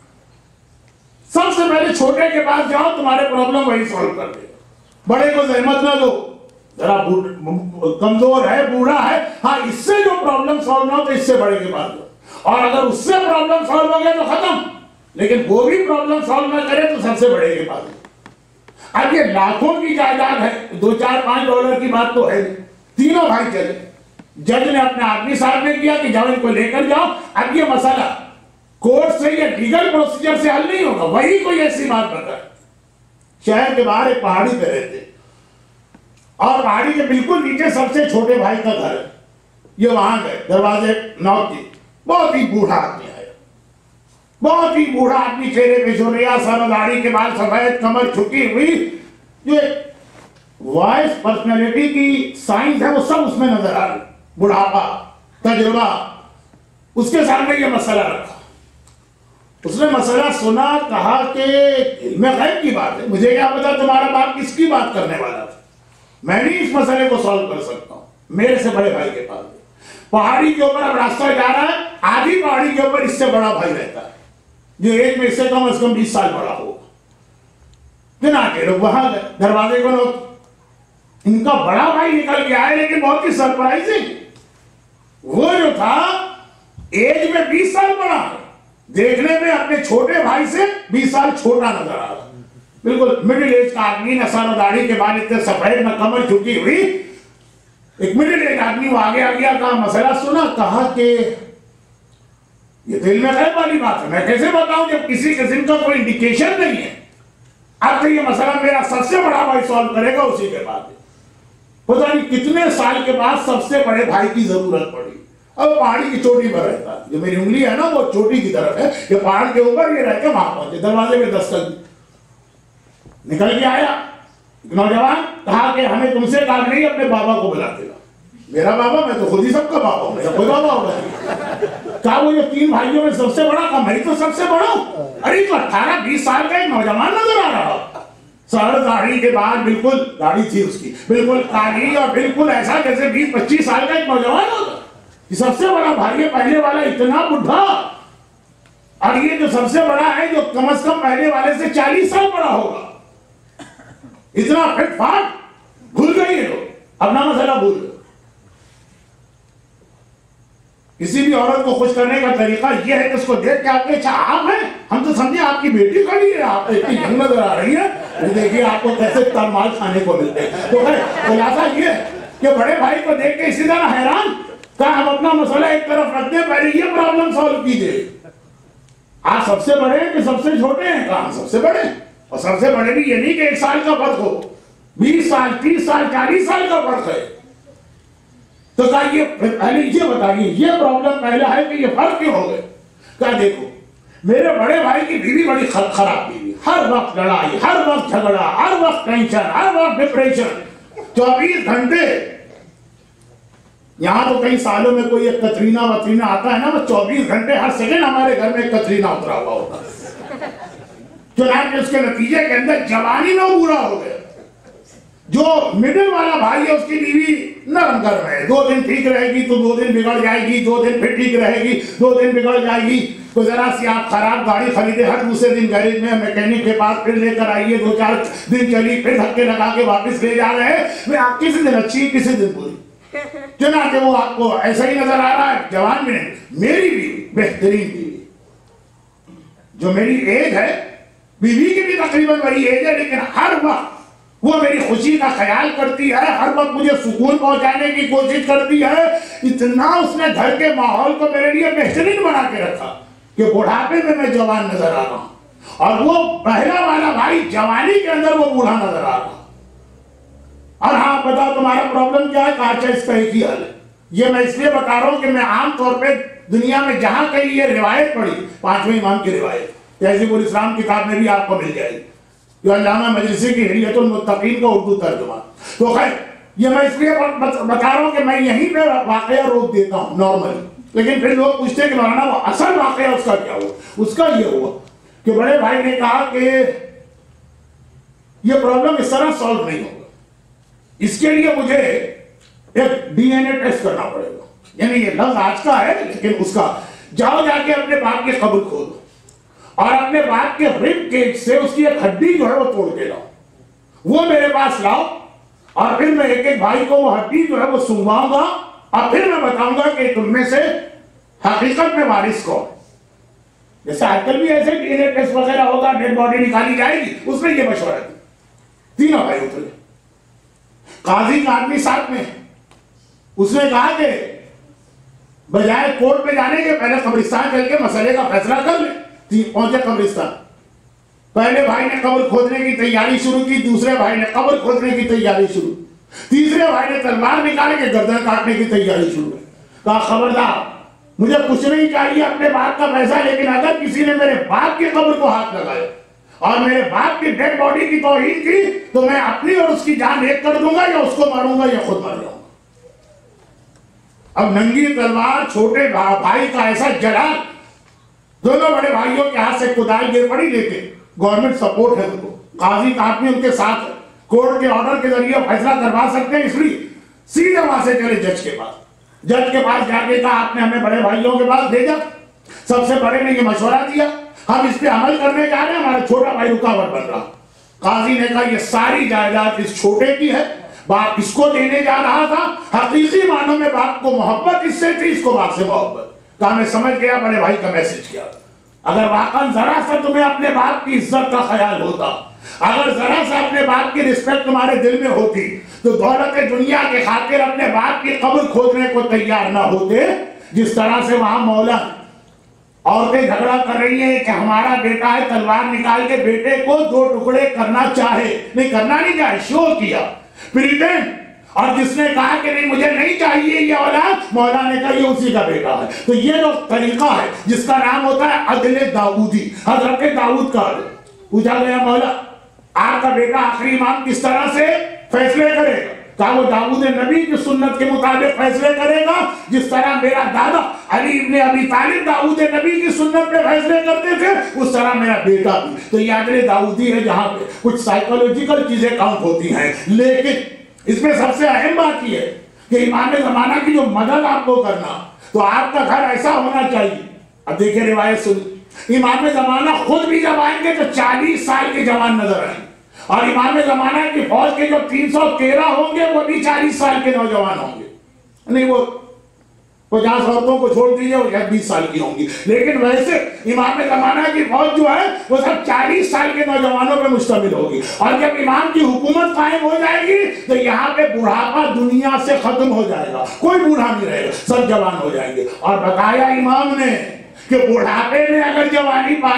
سب سے پہلے چھوٹے کے پاس جاؤ، تمہارے پرابلم وہی سالو کر دے گا، بڑے کو زحمت نہ دو، ذرا کمزور ہے بوڑھا ہے، ہاں اس سے جو پرابلم سالو نہ ہو تو اس سے بڑے کے پاس جاؤ، اور اگر اس سے پرابلم سالو ہو گیا تو ختم، لیکن وہ بھی پرابلم سالو نہ کرے تو سب سے بڑے کے پاس جاؤ۔ اب یہ لاکھوں کی جائیداد ہے، دو چار پانچ ڈالر کی بات تو ہے نہیں۔ تینوں بھائی چلے، جج نے اپنے آدمی صاحب نے کیا کہ جاؤ ان کو لے کر جاؤ، اب یہ مسئلہ کورٹ سے یا لیگل پروسیجر سے حل نہیں ہوگا، وہی کوئی ایسی بات بتائے۔ شہر کے باہر ایک پہاڑی پہ رہتے، اور پہاڑی کے بالکل نیچے سب سے چھوٹے بھائی کا گھر ہے، یہ وہاں گئے، دروازے نوک کی، بہت ہی بوڑھا آدمی آیا، بہت ہی بوڑھا آدمی، چہرے پہ جھریاں، سر داڑھی کے بال سفید، کمر جھکی ہوئی، جو ایک وائس پرسنالٹی کی سائنس ہے وہ سب اس میں نظر آ رہی، بڑھاپا، تجربہ۔ اس کے سامنے یہ مسئلہ رکھا، اس نے مسئلہ سنا، کہا کہ علم غیب کی بات ہے، مجھے کیا پتا تمہارا باپ کس کی بات کرنے والا تھا، میں نہیں اس مسئلے کو سالو کر سکتا ہوں، میرے سے بڑے بھائی کے پاس۔ پہاڑی کے اوپر اب راستہ جا رہا ہے، آدھی پہاڑی کے اوپر اس سے بڑا بھائی رہتا ہے، جو ایج میں اس سے کم از کم بیس سال بڑا ہوگا۔ چنانچہ لوگ وہاں گئے، دروازے کو لوگ، ان کا بڑا بھائی نکل کے آئے، لیکن بہت ہی سرپرائزنگ، وہ جو تھا ایج میں بیس سال بڑا ہے، دیکھنے میں اپنے چھوٹے بھائی سے بیس سال چھوٹا نظر آ رہا، بالکل مڈل ایج کا آدمی، نہ سر و داڑھی کے بال اتنے سفید، نہ کمر جھکی ہوئی، ایک مڈل ایج آدمی۔ وہ آگے آ گیا، کہا مسئلہ سنا، کہا کہ یہ دل میں غیب والی بات ہے، میں کیسے بتاؤں جب کسی قسم کا کوئی انڈیکیشن نہیں ہے، اب تو یہ مسئلہ میرا سب سے بڑا بھائی سالو کرے گا، اسی کے بعد پتہ نہیں کتنے سال کے بعد سب سے بڑے بھائی کی ضرورت پڑی۔ اب پہاڑی کی چوٹی پر رہتا ہے، جو میری انگلی ہے نا وہ چوٹی کی طرف ہے، یہ پہاڑ کے اوپر یہ رہ کے وہاں پہنچے، دروازے میں دستک دی، نکل کے آیا نوجوان، کہا کہ ہمیں تم سے کام نہیں، اپنے بابا کو بلا دے گا۔ میرا بابا؟ میں تو خود ہی سب کا بابا ہوں، میرا کوئی بابا ہوگا؟ کہا وہ یہ تین بھائیوں میں سب سے بڑا؟ کہا میں تو سب سے بڑا ہوں۔ ارے تو اٹھارہ بیس سال کا ایک نوجوان نظر آ رہا، سر داڑھی کے بعد، بالکل داڑھی تھی اس کی، بالکل کالی، اور بالکل ایسا جیسے بیس پچیس سال کا ایک نوجوان ہوگا۔ کہ سب سے بڑا بھائی ہے پہلے والا اتنا بڈھا، اور یہ جو سب سے بڑا ہے جو کم از کم پہلے والے سے چالیس سال بڑا ہوگا، اتنا فٹ فاٹ، بھول گئی ہے لوگ اپنا مسئلہ بھول گئے۔ کسی بھی عورت کو خوش کرنے کا طریقہ یہ ہے کہ اس کو دیکھ کے آپ کے اچھا آپ ہیں، ہم تو سمجھے آپ کی بیٹی کھڑی ہے، آپ اتنی ینگ نظر آ رہی ہے، دیکھیے آپ کو کیسے ترمال کھانے کو ملتے ہیں۔ تو خلاصہ یہ ہے کہ بڑے بھائی کو دیکھ کے اسی طرح حیران کہ ہم اپنا مسئلہ ایک طرف رکھتے ہیں، پہلے یہ پرابلم سالو کیجئے۔ آپ سب سے بڑے ہیں کہ سب سے چھوٹے ہیں؟ کہاں سب سے بڑے، اور سب سے بڑے بھی یہ نہیں کہ ایک سال کا فرق ہو، بیس سال، تیس سال، چالیس سال کا فرق ہے۔ تو کہا یہ پہلے یہ بتائیے یہ پرابلم پہلا ہے کہ یہ فرق کیوں ہو گئے؟ کہا دیکھو میرے بڑے بھائی کی بیوی بڑی خراب بیوی، ہر وقت لڑائی، ہر وقت جھگڑا، ہر وقت ٹینشن، ہر وقت ڈپریشن، چوبیس گھنٹے۔ یہاں تو کئی سالوں میں کوئی ایک کترینا وترینا آتا ہے نا، وہ چوبیس گھنٹے ہر سیکنڈ ہمارے گھر میں ایک کترینا اترا ہوا ہوتا ہے۔ چنانچہ اس کے نتیجے کے اندر جوانی میں برا ہو گیا۔ جو مڈل والا بھائی ہے اس کی بیوی نرم گرم ہے، دو دن ٹھیک رہے گی تو دو دن بگڑ جائے گی، دو دن پھر ٹھیک رہے گی، دو دن بگڑ جائے گی۔ تو ذرا سی آپ خراب گاڑی خریدے، ہر دوسرے دن گیرج میں میکینک کے پاس پھر لے کر آئیے، دو چار دن چلی پھر دھکے لگا کے واپس لے جا رہے ہیں، میں آپ کسی دن اچھی کسی دن بری۔ چنانچہ وہ آپ کو ایسا ہی نظر آ رہا ہے، جوان بھی نہیں۔ میری بیوی بہترین بیوی، جو میری ایج ہے، بیوی کی بھی تقریباً وہی ایج ہے، لیکن ہر وقت وہ میری خوشی کا خیال کرتی ہے، ہر وقت مجھے سکون پہنچانے کی کوشش کرتی ہے۔ اتنا اس نے گھر کے ماحول کو میرے لیے بہترین بنا کے رکھا کہ بڑھاپے میں میں جوان نظر آ رہا ہوں، اور وہ پہلا والا بھائی جوانی کے اندر وہ بوڑھا نظر آ رہا۔ اور ہاں بتاؤ تمہارا پرابلم کیا ہے؟ کہا اچھا اس کا ایک ہی حل ہے۔ یہ میں اس لیے بتا رہا ہوں کہ میں عام طور پہ دنیا میں جہاں کہیں یہ روایت پڑھی، پانچویں امام کی روایت تہذیب الاسلام کتاب میں بھی آپ کو مل جائے گی، جو علامہ مجلسی کی حلیت المتقین کا اردو ترجمہ۔ تو خیر یہ میں اس لیے بتا رہا ہوں کہ میں یہیں پہ واقعہ روک دیتا ہوں نارملی، لیکن پھر لوگ پوچھتے ہیں کہ مولانا وہ اصل واقعہ اس کا کیا ہوا؟ اس کا یہ ہوا کہ بڑے بھائی نے کہا کہ یہ پرابلم اس طرح سالو نہیں ہوگا، اس کے لیے مجھے ایک ڈی این اے ٹیسٹ کرنا پڑے گا۔ یعنی یہ لفظ آج کا ہے لیکن اس کا، جاؤ جا کے اپنے باپ کی قبر کھودو اور اپنے باپ کے رب کیج سے اس کی ایک ہڈی جو ہے وہ توڑ کے لاؤ، وہ میرے پاس لاؤ، اور پھر میں ایک ایک بھائی کو وہ ہڈی جو ہے وہ سنواؤں گا، اور پھر میں بتاؤں گا کہ تم میں سے حقیقت میں وارث کون۔ جیسے آج کل بھی ایسے ڈی این اے ٹیسٹ وغیرہ ہوگا، ڈیڈ باڈی نکالی جائے گی، اس میں یہ مشورہ دی۔ تینوں بھائی اترے، قاضی کا آدمی ساتھ میں، اس نے کہا کہ بجائے کورٹ پہ جانے کے پہلے قبرستان چل کے مسئلے کا فیصلہ کر لیں۔ پہنچے قبرستان، پہلے بھائی نے قبر کھودنے کی تیاری شروع کی، دوسرے بھائی نے قبر کھودنے کی تیاری شروع، تیسرے بھائی نے تلوار نکالے کے گردن کاٹنے کی تیاری شروع کی۔ کہا خبردار، مجھے کچھ نہیں چاہیے اپنے باپ کا پیسہ، لیکن اگر کسی نے میرے باپ کی قبر کو ہاتھ لگایا اور میرے باپ کی ڈیڈ باڈی کی توہین کی تو میں اپنی اور اس کی جان ایک کر دوں گا، یا اس کو ماروں گا یا خود مر جاؤں گا۔ اب ننگی تلوار چھوٹے بھائی کا ایسا جلال، دونوں بڑے بھائیوں کے ہاتھ سے کدائی گر پڑی، لیکن گورنمنٹ سپورٹ ہے ان کو، قاضی کا آدمی ان کے ساتھ ہے، کورٹ کے آرڈر کے ذریعے فیصلہ کروا سکتے ہیں، اس لیے سیدھے وہاں سے چلے جج کے پاس۔ جج کے پاس جا کے کہا آپ نے ہمیں بڑے بھائیوں کے پاس بھیجا، سب سے بڑے نے یہ مشورہ دیا، ہم اس پہ عمل کرنے جا رہے ہیں، ہمارا چھوٹا بھائی رکاوٹ بن رہا۔ قاضی نے کہا یہ ساری جائیداد اس چھوٹے کی ہے، باپ اس کو دینے جا رہا تھا، حقیقی معنوں میں باپ کو محبت اس سے تھی، اس کو باپ سے محبت۔ کہا میں سمجھ گیا بڑے بھائی کا میسج کیا، اگر واقعا ذرا سا تمہیں اپنے باپ کی عزت کا خیال ہوتا، اگر ذرا سا اپنے باپ کی رسپیکٹ تمہارے دل میں ہوتی، تو دولت دنیا کے خاطر اپنے باپ کی قبر کھودنے کو تیار نہ ہوتے۔ جس طرح سے وہاں مولا عورتیں جھگڑا کر رہی ہیں کہ ہمارا بیٹا ہے، تلوار نکال کے بیٹے کو دو ٹکڑے کرنا چاہے، نہیں کرنا نہیں چاہے، شو کیا، پریٹینڈ، اور جس نے کہا کہ نہیں مجھے نہیں چاہیے یہ اولاد، مولا نے کہا یہ اسی کا بیٹا ہے۔ تو یہ جو طریقہ ہے جس کا نام ہوتا ہے عدل داؤدی، حضرت داؤد کا عدل۔ پوچھا گیا مولا آپ کا بیٹا آخری امام کس طرح سے فیصلے کرے گا؟ کہا وہ داؤد نبی کی سنت کے مطابق فیصلے کرے گا، جس طرح میرا دادا علی ابن ابی طالب داؤد نبی کی سنت پہ فیصلے کرتے تھے، اس طرح میرا بیٹا بھی۔ تو یہ عدل داؤدی ہے جہاں پہ کچھ سائیکولوجیکل چیزیں کاؤنٹ ہوتی ہیں، لیکن اس میں سب سے اہم بات یہ ہے کہ امام زمانہ کی جو مدد آپ کو کرنا، تو آپ کا گھر ایسا ہونا چاہیے. اب دیکھیں روایت سن, امام زمانہ خود بھی جب آئیں گے تو چالیس سال کے جوان نظر آئیں گے, اور امام زمانہ کی فوج کے جو تین سو تیرہ ہوں گے وہ بھی چالیس سال کے نوجوان ہوں گے. نہیں, وہ پچاس عورتوں کو چھوڑ دیجیے, وہ شاید بیس سال کی ہوں گی, لیکن ویسے امام زمانہ کی فوج جو ہے وہ سب چالیس سال کے نوجوانوں پہ مشتمل ہوگی. اور جب امام کی حکومت قائم ہو جائے گی تو یہاں پہ بڑھاپا دنیا سے ختم ہو جائے گا, کوئی بوڑھا نہیں رہے گا, سب جوان ہو جائیں گے. اور بتایا امام نے کہ بڑھاپے میں اگر جوانی